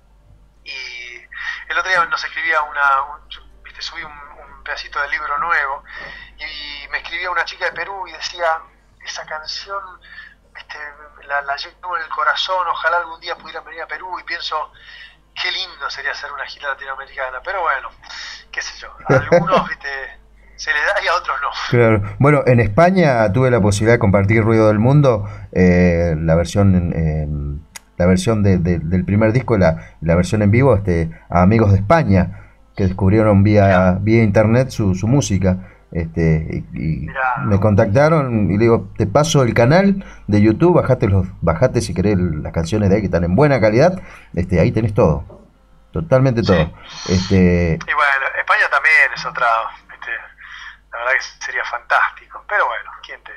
Y el otro día nos escribía una, un, ¿viste? Subí un, un pedacito del libro nuevo y me escribía una chica de Perú y decía, esa canción, este, la, la llevo en el corazón, ojalá algún día pudieran venir a Perú, y pienso, qué lindo sería hacer una gira latinoamericana, pero bueno, qué sé yo, a algunos, viste, se les da y a otros no. Claro. Bueno, en España tuve la posibilidad de compartir Ruido del Mundo, eh, la versión eh, la versión de, de, del primer disco, la, la versión en vivo, este, a amigos de España, que descubrieron vía, vía internet su, su música. Este, y, y me contactaron y le digo, te paso el canal de YouTube, bajate los, bajate si querés las canciones de ahí que están en buena calidad, este, ahí tenés todo, totalmente todo. Sí. Este, y bueno, España también es otra, este, la verdad que sería fantástico, pero bueno, ¿quién te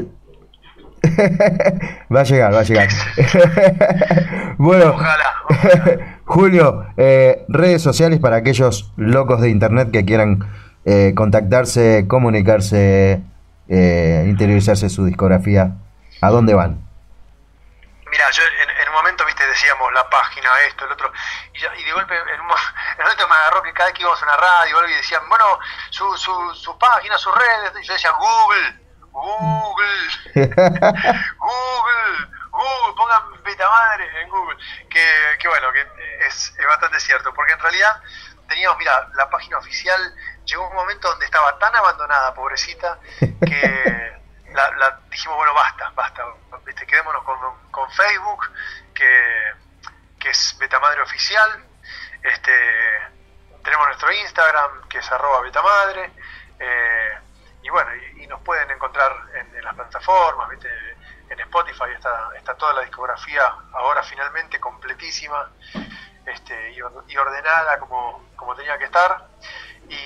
dice? va a llegar, va a llegar. Bueno, ojalá, ojalá. Julio, eh, redes sociales para aquellos locos de internet que quieran Eh, contactarse, comunicarse, eh, interiorizarse su discografía, ¿a dónde van? Mira, yo en, en un momento, viste, decíamos la página, esto, el otro, y, ya, y de golpe en un, en un momento me agarró que cada vez que íbamos a una radio o algo y decían, bueno, su, su, su página, sus redes, y yo decía Google, Google, Google, Google, pongan Betamadre en Google, que, que bueno, que es, es bastante cierto, porque en realidad teníamos, mira, la página oficial, llegó un momento donde estaba tan abandonada, pobrecita, que la, la dijimos, bueno, basta, basta, ¿viste? Quedémonos con, con Facebook, que, que es Betamadre Oficial, este, tenemos nuestro Instagram, que es arroba Betamadre, eh, y bueno, y, y nos pueden encontrar en, en las plataformas, ¿viste? En Spotify está, está toda la discografía, ahora finalmente completísima, este, y, y ordenada como, como tenía que estar, y...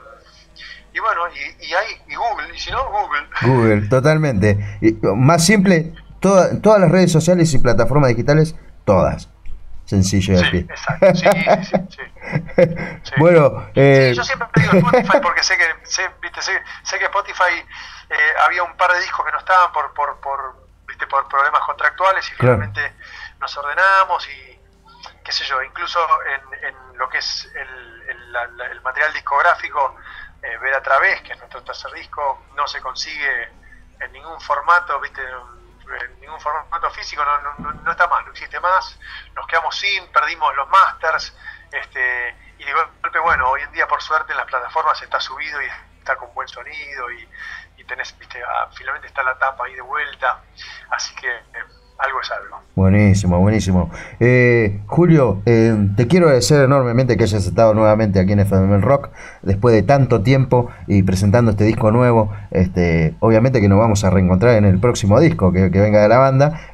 Y bueno, y, y hay, y Google, y si no, Google. Google, totalmente. Y, más simple, toda, todas las redes sociales y plataformas digitales, todas. Sencillo de sí, pie. Exacto, sí, sí, sí, sí. Sí. Bueno, eh... sí, yo siempre digo Spotify porque sé que sé, viste, sé, sé que Spotify eh, había un par de discos que no estaban por por por, viste, por problemas contractuales y claro. finalmente nos ordenamos y qué sé yo, incluso en, en lo que es el, el, la, el material discográfico, Eh, Ver a Través, que es nuestro tercer disco, no se consigue en ningún formato, viste, en ningún formato físico, no, no, no está más, no existe más, nos quedamos sin, perdimos los masters, este, y de golpe, bueno, hoy en día por suerte en las plataformas está subido y está con buen sonido y, y tenés, viste, ah, finalmente está la tapa ahí de vuelta, así que eh, algo es algo. Buenísimo, buenísimo. Eh, Julio, eh, te quiero agradecer enormemente que hayas estado nuevamente aquí en F M Rock después de tanto tiempo y presentando este disco nuevo. Este, obviamente que nos vamos a reencontrar en el próximo disco que, que venga de la banda.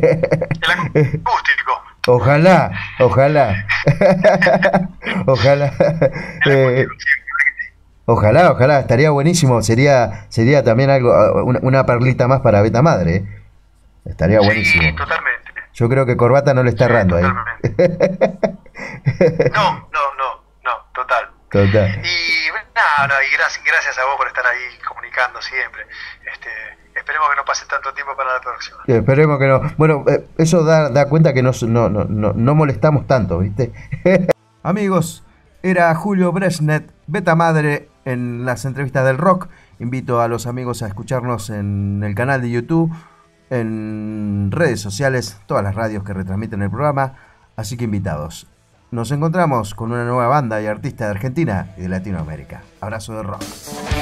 El acústico. Ojalá, ojalá. Ojalá. Eh, ojalá, ojalá, estaría buenísimo. Sería, sería también algo, una, una perlita más para Betamadre, ¿eh? Estaría buenísimo. Sí, totalmente. Yo creo que Corbata no le está sí, errando ahí. No, no, no, no, total. Total. Y nada, no, y gracias, gracias a vos por estar ahí comunicando siempre. Este, esperemos que no pase tanto tiempo para la próxima. Sí, esperemos que no. Bueno, eh, eso da, da cuenta que no, no, no, no, no molestamos tanto, ¿viste? Amigos, era Julio Brezhnev, Betamadre, en las entrevistas del rock. Invito a los amigos a escucharnos en el canal de YouTube, en redes sociales, todas las radios que retransmiten el programa, así que invitados. Nos encontramos con una nueva banda y artista de Argentina y de Latinoamérica. Abrazo de rock.